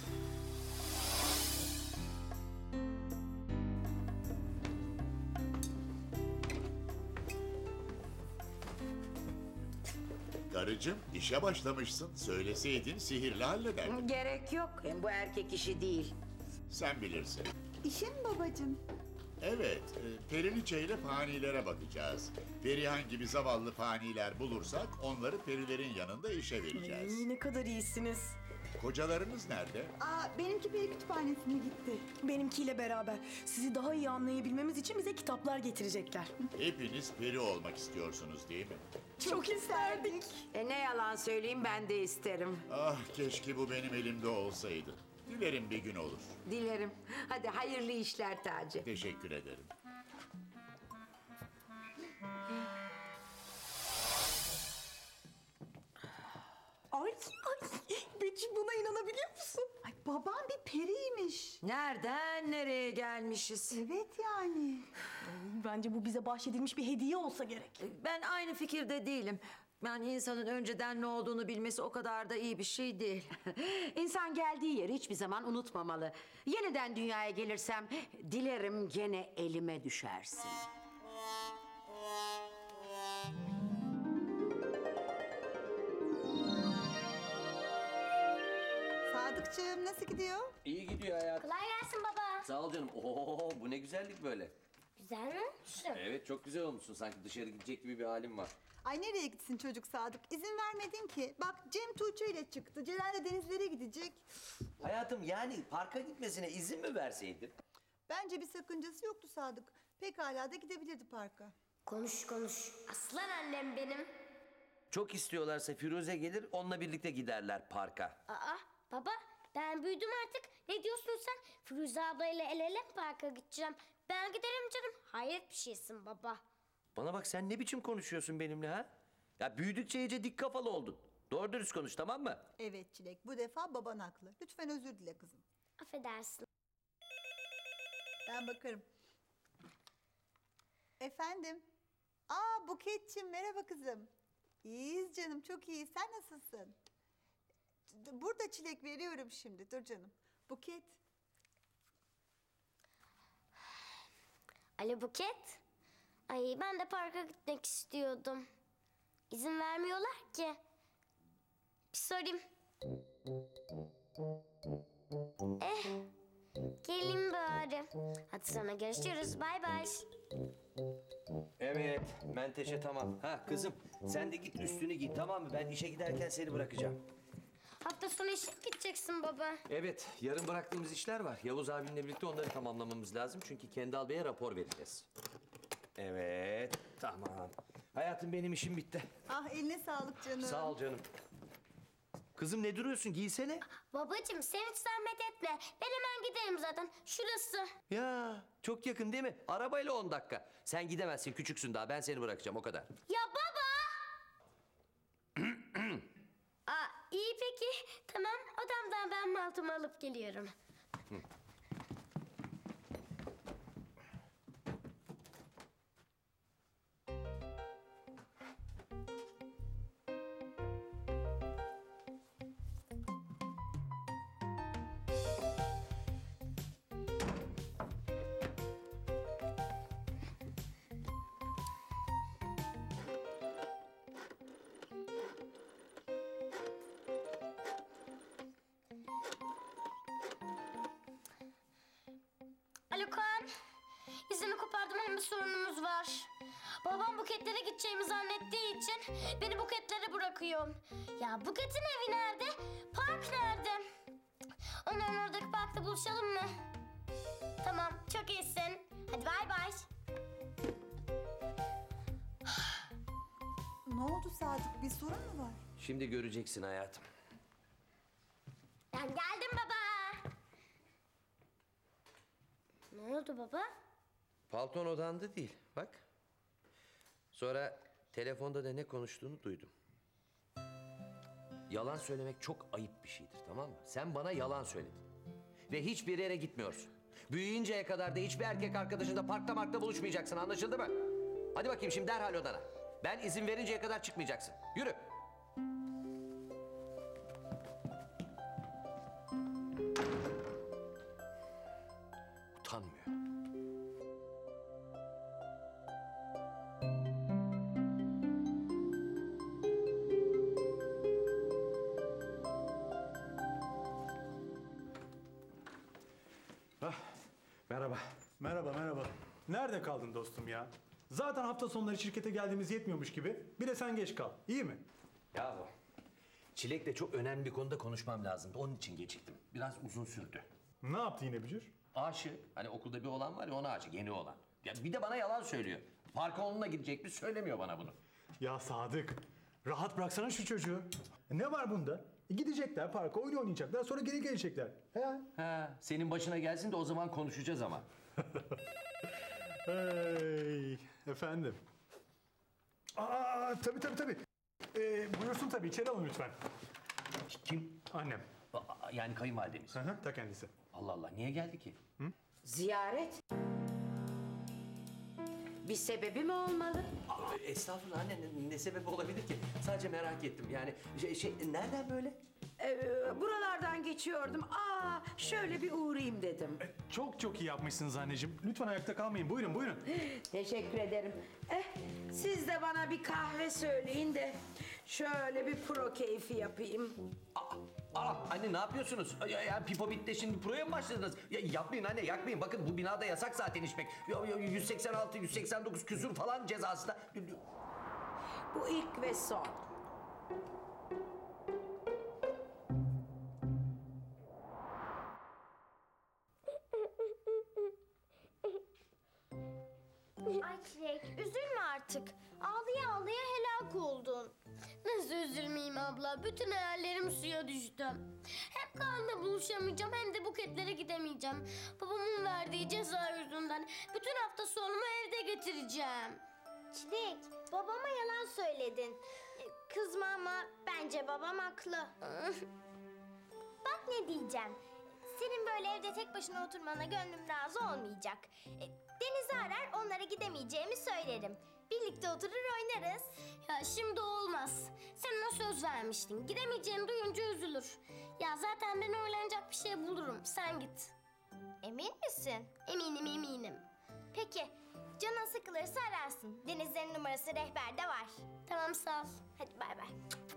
Karıcığım işe başlamışsın. Söyleseydin sihirle hallederdim. Gerek yok. Hem bu erkek işi değil. Sen bilirsin. İşim babacığım. Evet, e, Periliçe ile fanilere bakacağız. Perihan gibi zavallı faniler bulursak onları perilerin yanında işe vereceğiz. Ay, ne kadar iyisiniz. Kocalarınız nerede? Aa, benimki peri kütüphanesine gitti. Benimkiyle beraber. Sizi daha iyi anlayabilmemiz için bize kitaplar getirecekler. Hepiniz peri olmak istiyorsunuz değil mi? Çok isterdik. E ne yalan söyleyeyim, ben de isterim. Ah keşke bu benim elimde olsaydı. Dilerim bir gün olur. Dilerim. Hadi hayırlı işler Taci. Teşekkür ederim. Ay, ay Betüş buna inanabiliyor musun? Ay babam bir periymiş. Nereden nereye gelmişiz? Evet yani. Ay, bence bu bize bahşedilmiş bir hediye olsa gerek. Ben aynı fikirde değilim. Yani insanın önceden ne olduğunu bilmesi o kadar da iyi bir şey değil. İnsan geldiği yeri hiçbir zaman unutmamalı. Yeniden dünyaya gelirsem dilerim gene elime düşersin. Sadıkçığım nasıl gidiyor? İyi gidiyor hayatım. Kolay gelsin baba. Sağ ol canım. Oo, bu ne güzellik böyle. Güzel mi olmuşum? Evet çok güzel olmuşsun. Sanki dışarı gidecek gibi bir halin var. Ay nereye gitsin çocuk Sadık? İzin vermedin ki. Bak Cem Tuğçe ile çıktı. Celal de denizlere gidecek. Hayatım yani parka gitmesine izin mi verseydin? Bence bir sakıncası yoktu Sadık. Pekala da gidebilirdi parka. Konuş konuş. Aslan annem benim. Çok istiyorlarsa Firuze gelir onunla birlikte giderler parka. Aa baba ben büyüdüm artık. Ne diyorsun sen? Firuze ablayla el ele mi parka gideceğim? Ben giderim canım. Hayret bir şeysin baba. Bana bak sen ne biçim konuşuyorsun benimle ha? Ya büyüdükçe iyice dik kafalı oldun. Doğru dürüst konuş tamam mı? Evet Çilek bu defa baban haklı. Lütfen özür dile kızım. Affedersin. Ben bakarım. Efendim? Aa Buketçim merhaba kızım. İyiyiz canım çok iyiyiz. Sen nasılsın? Burada Çilek veriyorum şimdi. Dur canım. Buket. Alo Buket. Ay ben de parka gitmek istiyordum. İzin vermiyorlar ki. Bir sorayım. Eh, gelin bari. Hadi sonra görüşürüz. Bay bay. Evet Menteşe tamam. Ha kızım sen de git üstünü giy tamam mı? Ben işe giderken seni bırakacağım. Hafta sonu işe mi gideceksin baba? Evet yarın bıraktığımız işler var. Yavuz abinle birlikte onları tamamlamamız lazım. Çünkü Kendal Bey'e rapor vereceğiz. Evet tamam. Hayatım benim işim bitti. Ah eline sağlık canım. Sağ ol canım. Kızım ne duruyorsun giysene. Babacığım sen hiç zahmet etme. Ben hemen giderim zaten. Şurası. Ya çok yakın değil mi? Arabayla on dakika. Sen gidemezsin küçüksün daha ben seni bırakacağım o kadar. Ya baba! Aa, iyi peki. Tamam odamdan ben maltumu alıp geliyorum. Alo Kaan. İzini kopardım ama bir sorunumuz var. Babam Buketlere gideceğimi zannettiği için beni Buketlere bırakıyor. Ya Buket'in evi nerede? Park nerede? Onların oradaki parkta buluşalım mı? Tamam, çok iyisin. Hadi bay bay. Ne oldu Sadık? Bir sorun mu var? Şimdi göreceksin hayatım. Ben geldim baba. Ne oldu baba? Palton odanda değil bak. Sonra telefonda da ne konuştuğunu duydum. Yalan söylemek çok ayıp bir şeydir tamam mı? Sen bana yalan söyledin. Ve hiçbir yere gitmiyorsun. Büyüyünceye kadar da hiçbir erkek arkadaşınla parkta markta buluşmayacaksın anlaşıldı mı? Hadi bakayım şimdi derhal odana. Ben izin verinceye kadar çıkmayacaksın. Yürü. Utanmıyor. Ah, merhaba. Merhaba, merhaba. Nerede kaldın dostum ya? Zaten hafta sonları şirkete geldiğimiz yetmiyormuş gibi. Bir de sen geç kal. İyi mi? Yahu Çilek'le çok önemli bir konuda konuşmam lazımdı. Onun için geciktim. Biraz uzun sürdü. Ne yaptı yine Bücür? Aşık. Hani okulda bir oğlan var ya ona aşık. Yeni oğlan. Ya bir de bana yalan söylüyor. Parka onunla gidecekmiş söylemiyor bana bunu. Ya Sadık, rahat bıraksana şu çocuğu. Ne var bunda? E gidecekler parka, oyun oynayacaklar, sonra geri gelecekler. He? Ha, senin başına gelsin de o zaman konuşacağız ama. Hey, efendim. Aa, tabii tabii tabii. Ee, buyursun tabii, içeri alın lütfen. Kim? Annem. Aa, yani kayınvalidemiz. Hı hı, ta kendisi. Allah Allah, niye geldi ki? Hı? Ziyaret. Bir sebebi mi olmalı? Aa, estağfurullah anne, ne, ne sebebi olabilir ki? Sadece merak ettim yani. Şey, şey nereden böyle? Ee, buralardan geçiyordum. Aa, şöyle bir uğrayayım dedim. Çok çok iyi yapmışsınız anneciğim. Lütfen ayakta kalmayın. Buyurun buyurun. Teşekkür ederim. Eh, siz de bana bir kahve söyleyin de şöyle bir pro keyfi yapayım. Aa, anne ne yapıyorsunuz? Ya, ya Pipo bitti şimdi proya mı başladınız? Ya, yapmayın anne yakmayın. Bakın bu binada yasak zaten içmek. Ya, ya, yüz seksen altı, yüz seksen dokuz küsur falan cezası da. Bu ilk ve son. Ay Çilek, üzülme artık. Ağlaya ağlaya helak oldun. Nasıl üzülmeyeyim abla? Bütün hayallerim suya düştü. Hem Kaan'la buluşamayacağım hem de buketlere gidemeyeceğim. Babamın verdiği ceza yüzünden bütün hafta sonumu evde getireceğim. Çilek, babama yalan söyledin. Kızma ama bence babam haklı. Bak ne diyeceğim. Senin böyle evde tek başına oturmana gönlüm razı olmayacak. E, Deniz'i arar, onlara gidemeyeceğimi söylerim. Birlikte oturur oynarız. Ya şimdi olmaz. Sen ona söz vermiştin. Gidemeyeceğini duyunca üzülür. Ya zaten ben oynayacak bir şey bulurum. Sen git. Emin misin? Eminim eminim. Peki, canın sıkılırsa ararsın. Denizlerin numarası rehberde var. Tamam sağ ol. Hadi bay bay.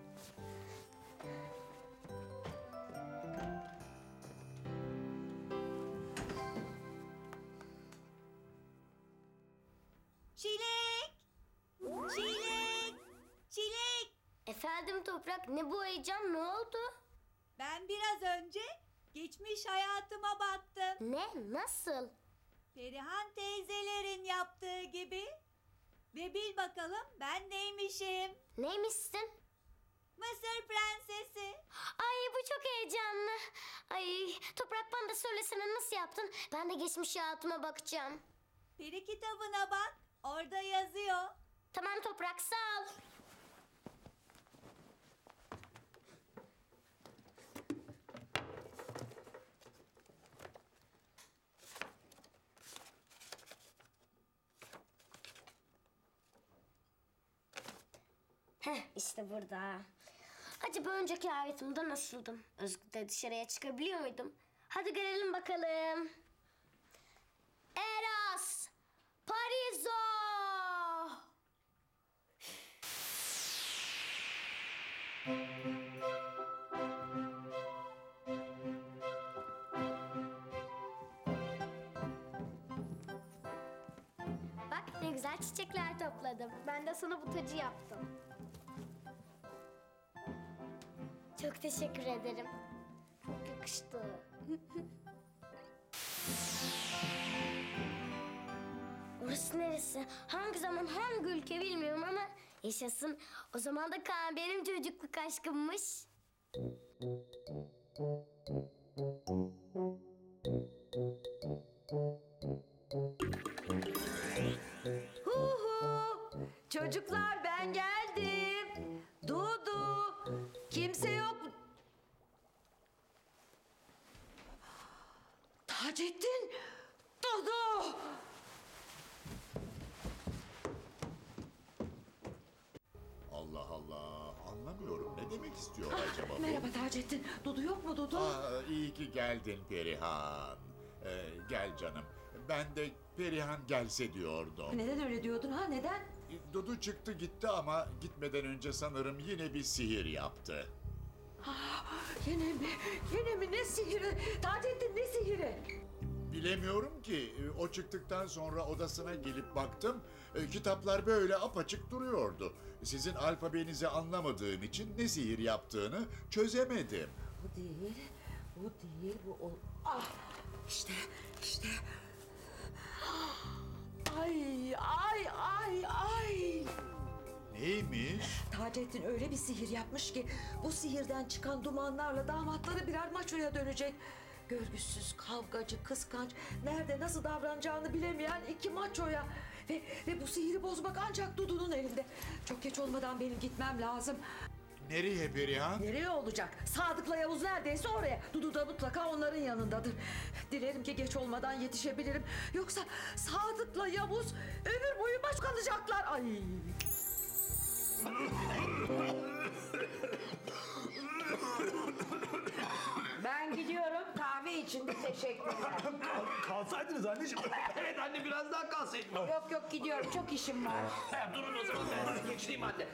Çilek! Çilek! Çilek! Efendim Toprak, ne bu heyecan, ne oldu? Ben biraz önce geçmiş hayatıma baktım. Ne, nasıl? Perihan teyzelerin yaptığı gibi. Ve bil bakalım ben neymişim? Neymişsin? Mısır prensesi. Ay bu çok heyecanlı. Ay Toprak, bana da söylesene nasıl yaptın? Ben de geçmiş hayatıma bakacağım. Peri kitabına bak. Orada yazıyor. Tamam Toprak, sağ ol. Heh, işte burada. Acaba önceki hayatımda nasıldım? Özgür'de dışarıya çıkabiliyor muydum? Hadi görelim bakalım. Eros! Parizo! Bak ne güzel çiçekler topladım. Ben de sana bu tacı yaptım. Çok teşekkür ederim. Çok yakıştı. Burası neresi? Hangi zaman, hangi ülke bilmiyorum ama yaşasın. O zaman da Kaan benim çocukluk aşkımmış. Hu hu! Çocuklar ben geldim. Dudu! Kimse yok mu? Taceddin! Dudu! Allah Allah. Anlamıyorum. Ne demek istiyor acaba bu? Merhaba Taceddin. Dudu yok mu Dudu? Aa, iyi ki geldin Perihan. Ee, gel canım. Ben de Perihan gelse diyordum. Neden öyle diyordun ha neden? Dudu çıktı gitti ama gitmeden önce sanırım yine bir sihir yaptı. Ah, yine mi? Yine mi? Ne sihiri? Taceddin ne sihiri? Bilemiyorum ki. O çıktıktan sonra odasına gelip baktım. E, Kitaplar böyle apaçık duruyordu. Sizin alfabenizi anlamadığım için ne sihir yaptığını çözemedim. Bu değil, bu değil, bu ol... Ah, işte, işte. Ay, ay, ay, ay. Neymiş? Taceddin öyle bir sihir yapmış ki bu sihirden çıkan dumanlarla damatları birer maçoya dönecek. Görgüsüz, kavgacı, kıskanç, nerede nasıl davranacağını bilemeyen iki maçoya. Ve, ve bu sihiri bozmak ancak Dudu'nun elinde. Çok geç olmadan benim gitmem lazım. Nereye Perihan? Nereye olacak? Sadık'la Yavuz neredeyse oraya. Dudu da mutlaka onların yanındadır. Dilerim ki geç olmadan yetişebilirim. Yoksa Sadık'la Yavuz ömür boyu baş kalacaklar. Ay. Ben gidiyorum. Kahve için de teşekkürler. Kalsaydınız anneciğim. Evet anne biraz daha kalsaydım. Yok yok gidiyorum. Çok işim var. Durun o zaman ben sizi geçireyim anne.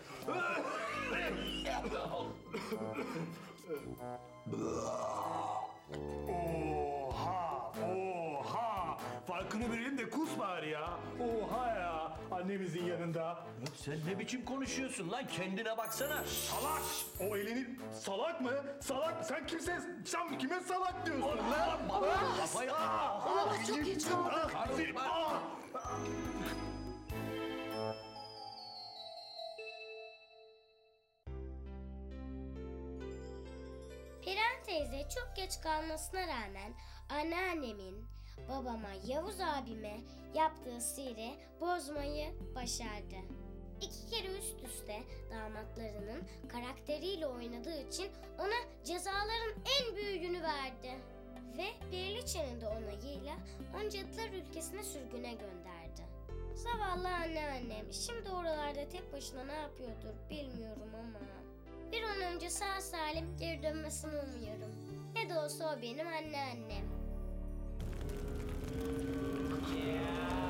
Oha! Oha! Farkını verelim de kus bari ya. Oha ya! Annemizin yanında. Sen ne biçim konuşuyorsun lan? Kendine baksana. Salak! O elini... Salak mı? Salak! Sen kimse... Sen kime salak diyorsun lan? Bana kafaya... Olamaz çok geç kaldık. Aferin! Ah! Perihan teyze çok geç kalmasına rağmen anneannemin babama, Yavuz abime yaptığı sihiri bozmayı başardı. İki kere üst üste damatlarının karakteriyle oynadığı için ona cezaların en büyüğünü verdi. Ve Periliçe'nin de onayıyla onu Cadılar Ülkesi'ne sürgüne gönderdi. Zavallı anneannem şimdi oralarda tek başına ne yapıyordur bilmiyorum ama bir an önce sağ salim geri dönmesini umuyorum. Ne de olsa o benim anneannem. Ya.